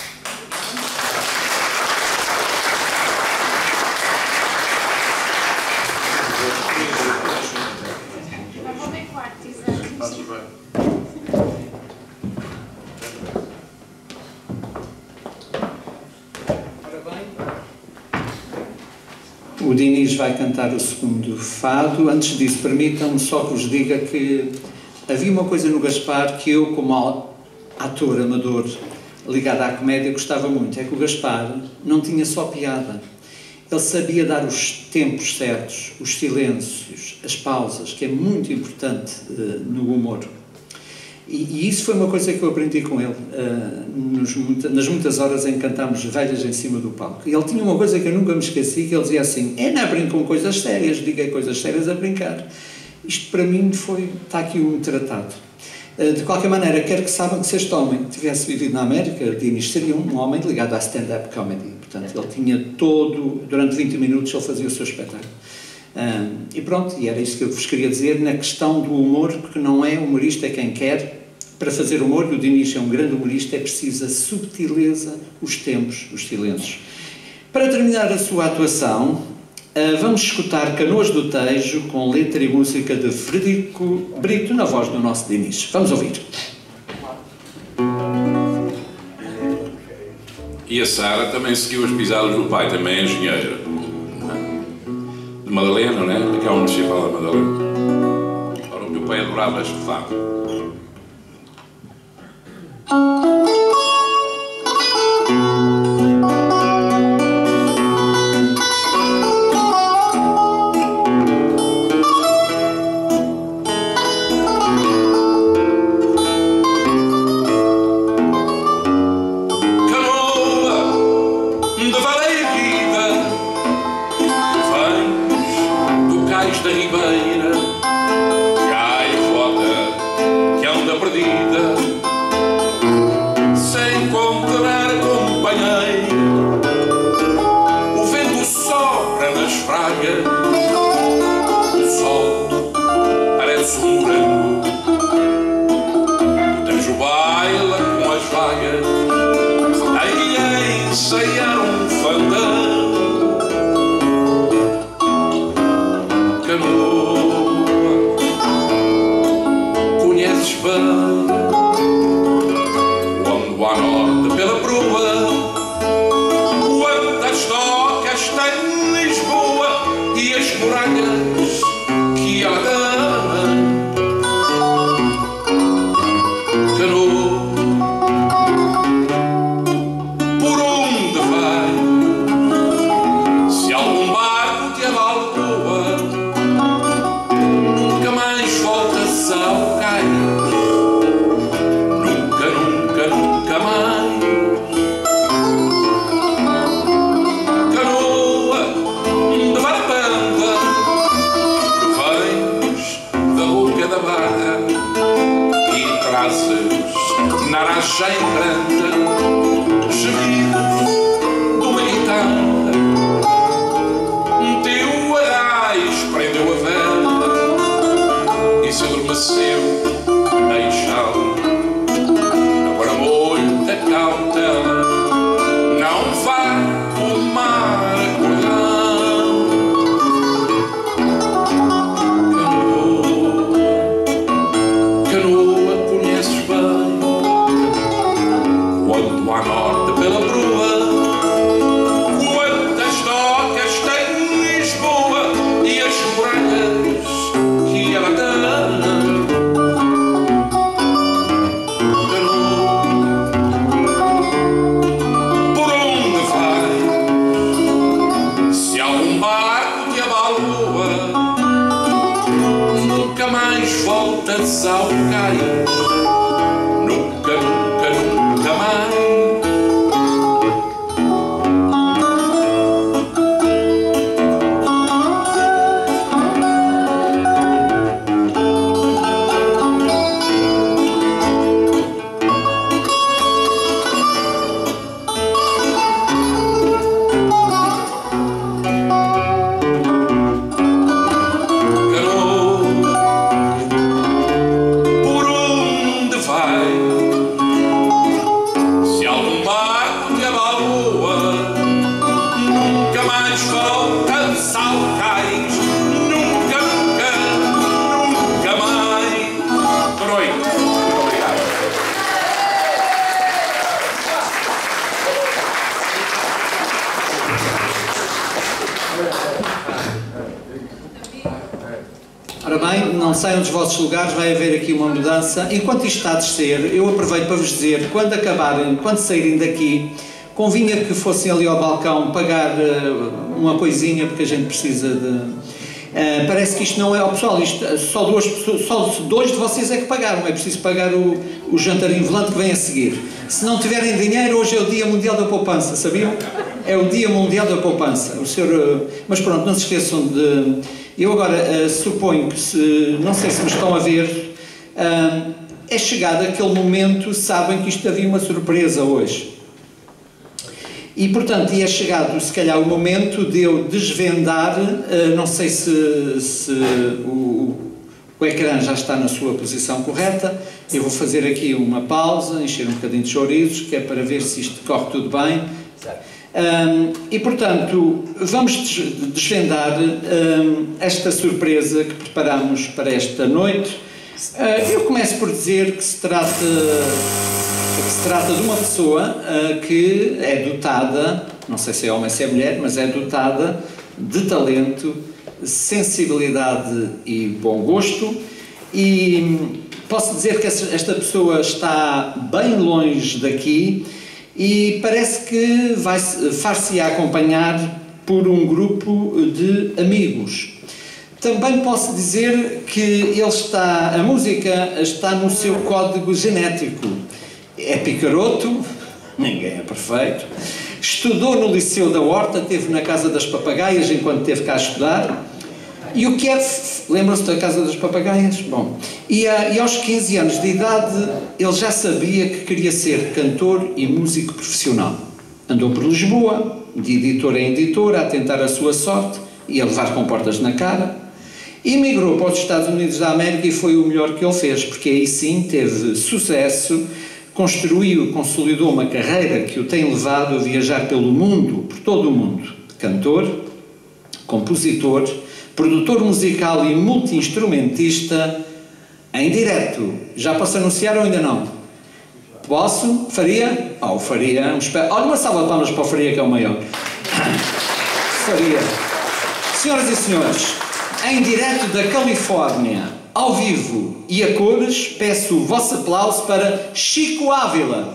O Diniz vai cantar o segundo fado. Antes disso, permitam-me só que vos diga que havia uma coisa no Gaspar que eu, como ator amador ligado à comédia, gostava muito. É que o Gaspar não tinha só piada. Ele sabia dar os tempos certos, os silêncios, as pausas, que é muito importante no humor. E isso foi uma coisa que eu aprendi com ele, nas muitas horas em que cantámos velhas em cima do palco. E ele tinha uma coisa que eu nunca me esqueci, que ele dizia assim: não brinco com coisas sérias, diga coisas sérias a brincar. Isto para mim está aqui um tratado. De qualquer maneira, quero que saibam que se este homem tivesse vivido na América, Diniz seria um homem ligado à stand-up comedy. Portanto, ele tinha durante 20 minutos ele fazia o seu espetáculo. E pronto, e era isso que eu vos queria dizer na questão do humor, porque não é humorista quem quer. Para fazer humor, e o Diniz é um grande humorista, é preciso a subtileza, os tempos, os silêncios. Para terminar a sua atuação, vamos escutar Canoas do Tejo, com letra e música de Frederico Brito, na voz do nosso Diniz. Vamos ouvir.
E a Sara também seguiu as pisadas do pai, também é engenheira. De Madalena, não é? Da Câmara Municipal da Madalena. Ora, o meu pai adorava este fado. Da Ribeira, gaivota que anda perdida, sem encontrar companheiro. O vento sopra nas fragas, o sol parece um morango, o Tejo baila com as vagas, aí a ensaiar um fandango. Canoa prendeu a vela e se adormeceu em chão. Agora muita cautela, não vá tomar acordão. Canoa, conheces bem, quando há norte pela proa. Quantas docas tem Lisboa e as muralhas que ela tem. Por onde vai? Se algum barco te abalua, nunca mais voltas ao cais. Nunca, nunca, nunca mais. Por onde vai? Se algum barco te abalua, nunca mais voltas ao cais. Nunca, nunca, nunca mais. Boa noite. Muito obrigado.
Ora bem, não saiam dos vossos lugares, vai haver aqui uma mudança. Enquanto isto está a descer, eu aproveito para vos dizer, quando acabarem, quando saírem daqui, convinha que fossem ali ao balcão pagar uma coisinha, porque a gente precisa de... parece que isto não é... pessoal, isto, só dois de vocês é que pagaram, é preciso pagar o jantarinho volante que vem a seguir. Se não tiverem dinheiro, hoje é o Dia Mundial da Poupança, sabiam? É o Dia Mundial da Poupança. O senhor, mas pronto, não se esqueçam de... Eu agora suponho que, não sei se me estão a ver, é chegado aquele momento, sabem que isto havia uma surpresa hoje. E, portanto, é chegado, se calhar, o momento de eu desvendar, não sei se o ecrã já está na sua posição correta, eu vou fazer aqui uma pausa, encher um bocadinho de chouriços, que é para ver se isto corre tudo bem. E, portanto, vamos desvendar esta surpresa que preparamos para esta noite. Eu começo por dizer que se trata de uma pessoa que é dotada, não sei se é homem ou se é mulher, mas é dotada de talento, sensibilidade e bom gosto, e posso dizer que esta pessoa está bem longe daqui e parece que far-se-á acompanhar por um grupo de amigos. Também posso dizer que a música está no seu código genético. É picaroto, ninguém é perfeito, estudou no Liceu da Horta, esteve na Casa das Papagaias enquanto esteve cá a estudar, e o que é... Lembram-se da Casa das Papagaias? Bom, e aos 15 anos de idade ele já sabia que queria ser cantor e músico profissional. Andou por Lisboa, de editora em editora, a tentar a sua sorte e a levar com portas na cara. Emigrou para os Estados Unidos da América e foi o melhor que ele fez, porque aí sim teve sucesso, consolidou uma carreira que o tem levado a viajar pelo mundo, por todo o mundo. Cantor, compositor, produtor musical e multi-instrumentista, em direto. Já posso anunciar ou ainda não? Posso? Faria? O Faria. Olha, uma salva de palmas para o Faria, que é o maior. Faria. Senhoras e senhores, em direto da Califórnia, ao vivo e a cores, peço o vosso aplauso para Chico Ávila.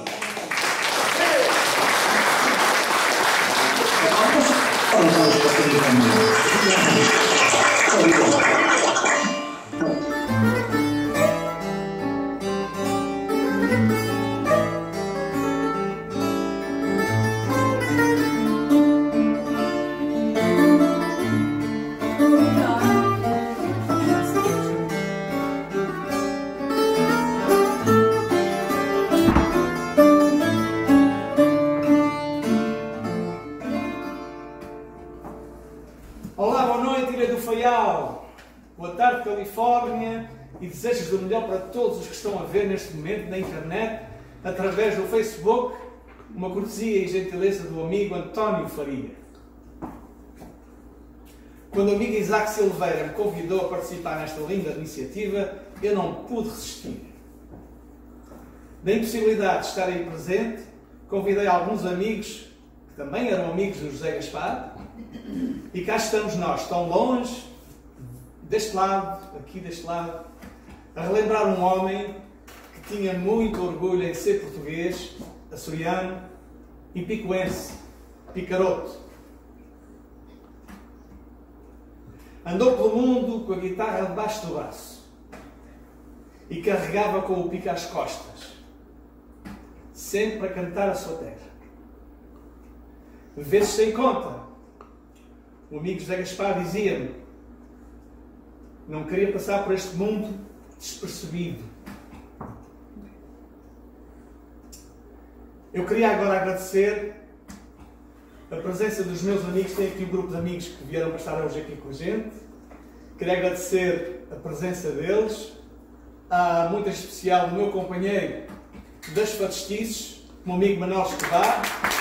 Olá, boa noite, Ilha do Faial. Boa tarde, Califórnia, e desejos do melhor para todos os que estão a ver neste momento na internet, através do Facebook, uma cortesia e gentileza do amigo António Faria. Quando o amigo Isaac Silveira me convidou a participar nesta linda iniciativa, eu não pude resistir. Da impossibilidade de estar aí presente, convidei alguns amigos, que também eram amigos do José Gaspar, e cá estamos nós, tão longe, deste lado, aqui deste lado, a relembrar um homem que tinha muito orgulho em ser português, açoriano e picoense, picaroto. Andou pelo mundo com a guitarra debaixo do braço e carregava com o pico às costas, sempre a cantar a sua terra. Vezes sem conta, o amigo José Gaspar dizia-me: não queria passar por este mundo despercebido. Eu queria agora agradecer a presença dos meus amigos. Tenho aqui um grupo de amigos que vieram para estar hoje aqui com a gente. Queria agradecer a presença deles. Muito em especial o meu companheiro das fadestices, o meu amigo Manuel Escobar.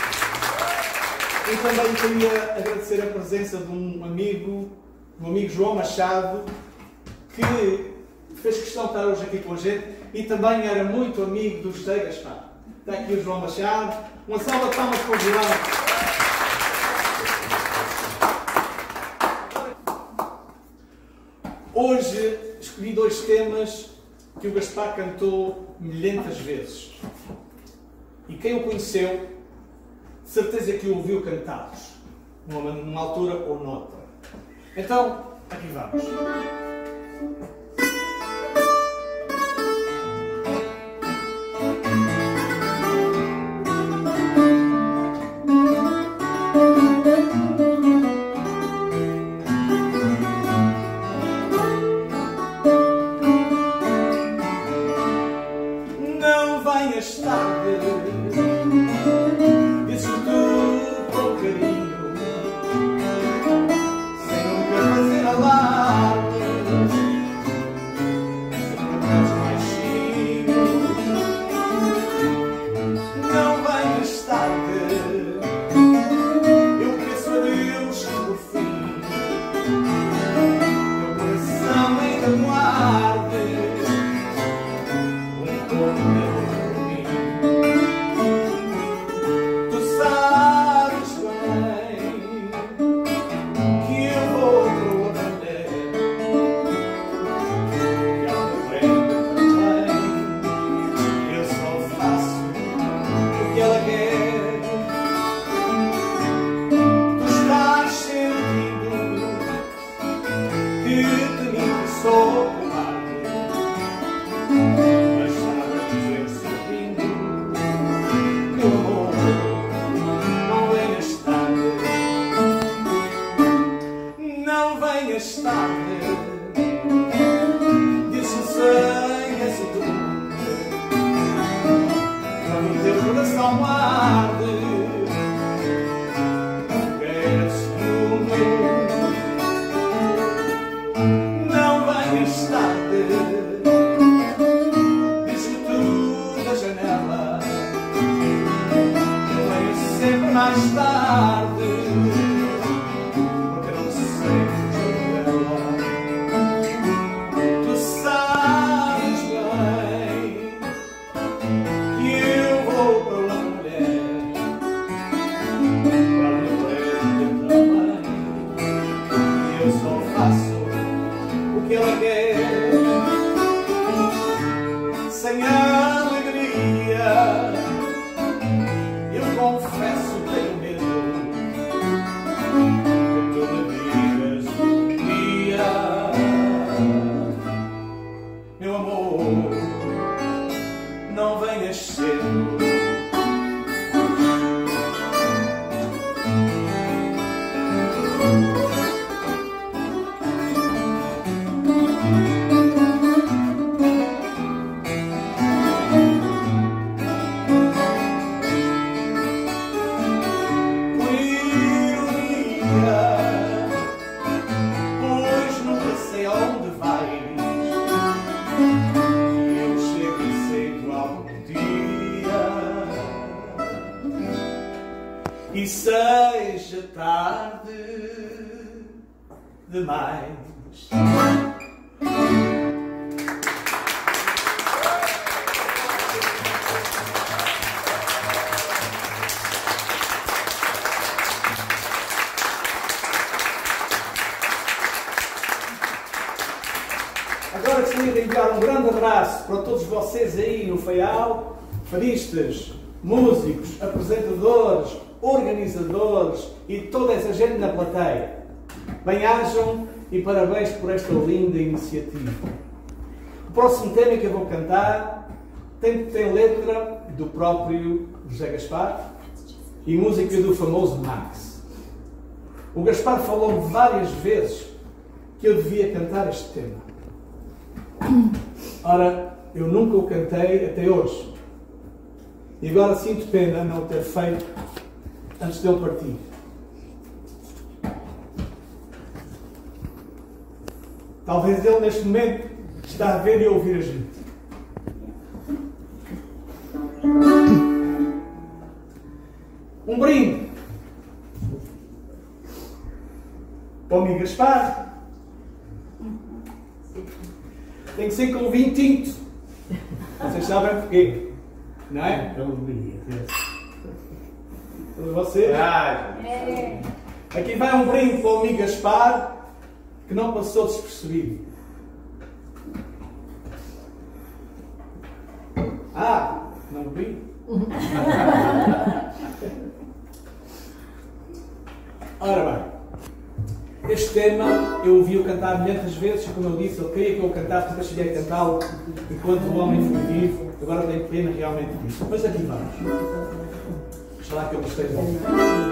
E também queria agradecer a presença de um amigo, do amigo João Machado, que fez questão de estar hoje aqui com a gente e também era muito amigo do José Gaspar. Está aqui o João Machado. Uma salva de palmas para o João. Hoje escolhi dois temas que o Gaspar cantou milhentas vezes. E quem o conheceu, de certeza que o ouviu cantá-los, numa altura ou noutra. Então, aqui vamos. Não venhas tarde, disse tu com carinho, sem nunca fazer alarmes, sempre mais baixinho. Não venhas tarde, eu peço a Deus que por fim meu coração ainda me arde. Tu sabes bem que eu vou para outra mulher, que ela me também, eu só faço o que ela quer. Tu estás sentindo que de mim sou covarde, mas sabes dizer sorrindo, meu amor, não venhas tarde, não venhas tarde, disse sem hesitante, quando o teu coração arde, quer ciúme. Não venhas tarde, diz-me tu da janela, eu venho sempre mais tarde, porque não sei fugir dela. Tu sabes bem que eu vou para uma mulher, para me prender também, e eu só faço o que ela quer. Sem alegria, eu confesso, tenho medo que tu me digas um dia, meu amor, não venhas cedo. sei aonde vais. Eu chego cedo algum dia e seja tarde demais. Agora gostaria de enviar um grande abraço para todos vocês aí no Faial, faristas, músicos, apresentadores, organizadores e toda essa gente na plateia. Bem-ajam e parabéns por esta linda iniciativa. O próximo tema que eu vou cantar tem letra do próprio José Gaspar e música do famoso Max. O Gaspar falou-me várias vezes que eu devia cantar este tema. Ora, eu nunca o cantei até hoje. E agora sinto pena não o ter feito antes de ele partir. Talvez ele neste momento está a ver e a ouvir a gente. Um brinde para o amigo Gaspar. Tem que ser com vinho tinto. Vocês sabem porquê, não é? Todos vocês? Aqui vai um brinde para o amigo Gaspar que não passou despercebido. Não vi? Ora bem. Este tema eu ouvi-o cantar milhares de vezes, como eu disse, eu queria que eu cantasse, depois cheguei a cantá-lo enquanto o homem foi vivo, agora tenho pena realmente disso. Mas aqui vamos. Oxalá que eu gostei de ouvir.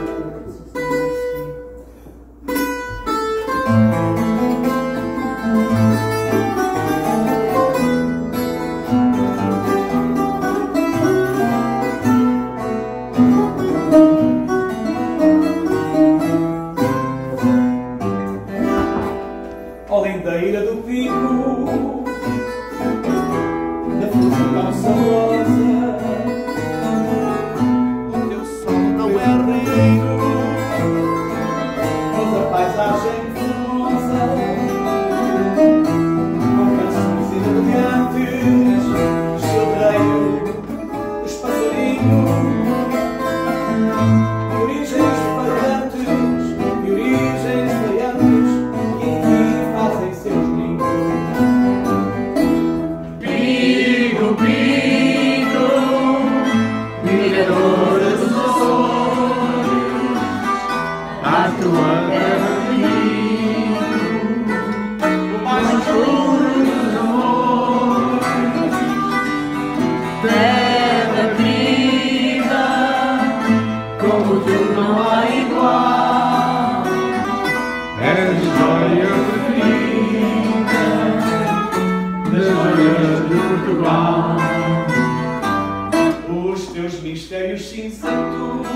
Os teus mistérios cinzentos,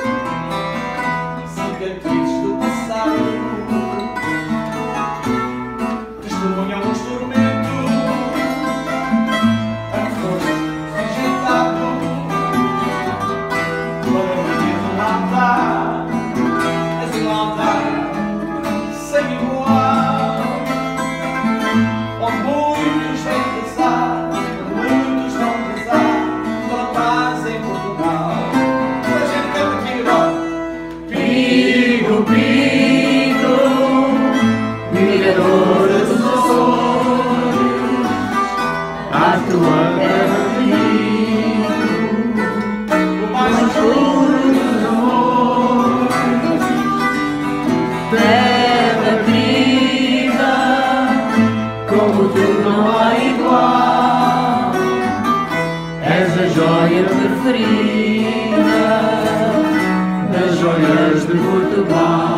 cicatrizes do passado, testemunham os tormentos, a força rejeitado, para viver matar, a desigualdade sem igual, onde muitos vêm rezar.
Miradora dos sonhos, a tua terra vivo, o mais puro dos amores, terra querida, como tu não há igual, és a joia preferida das joias de Portugal.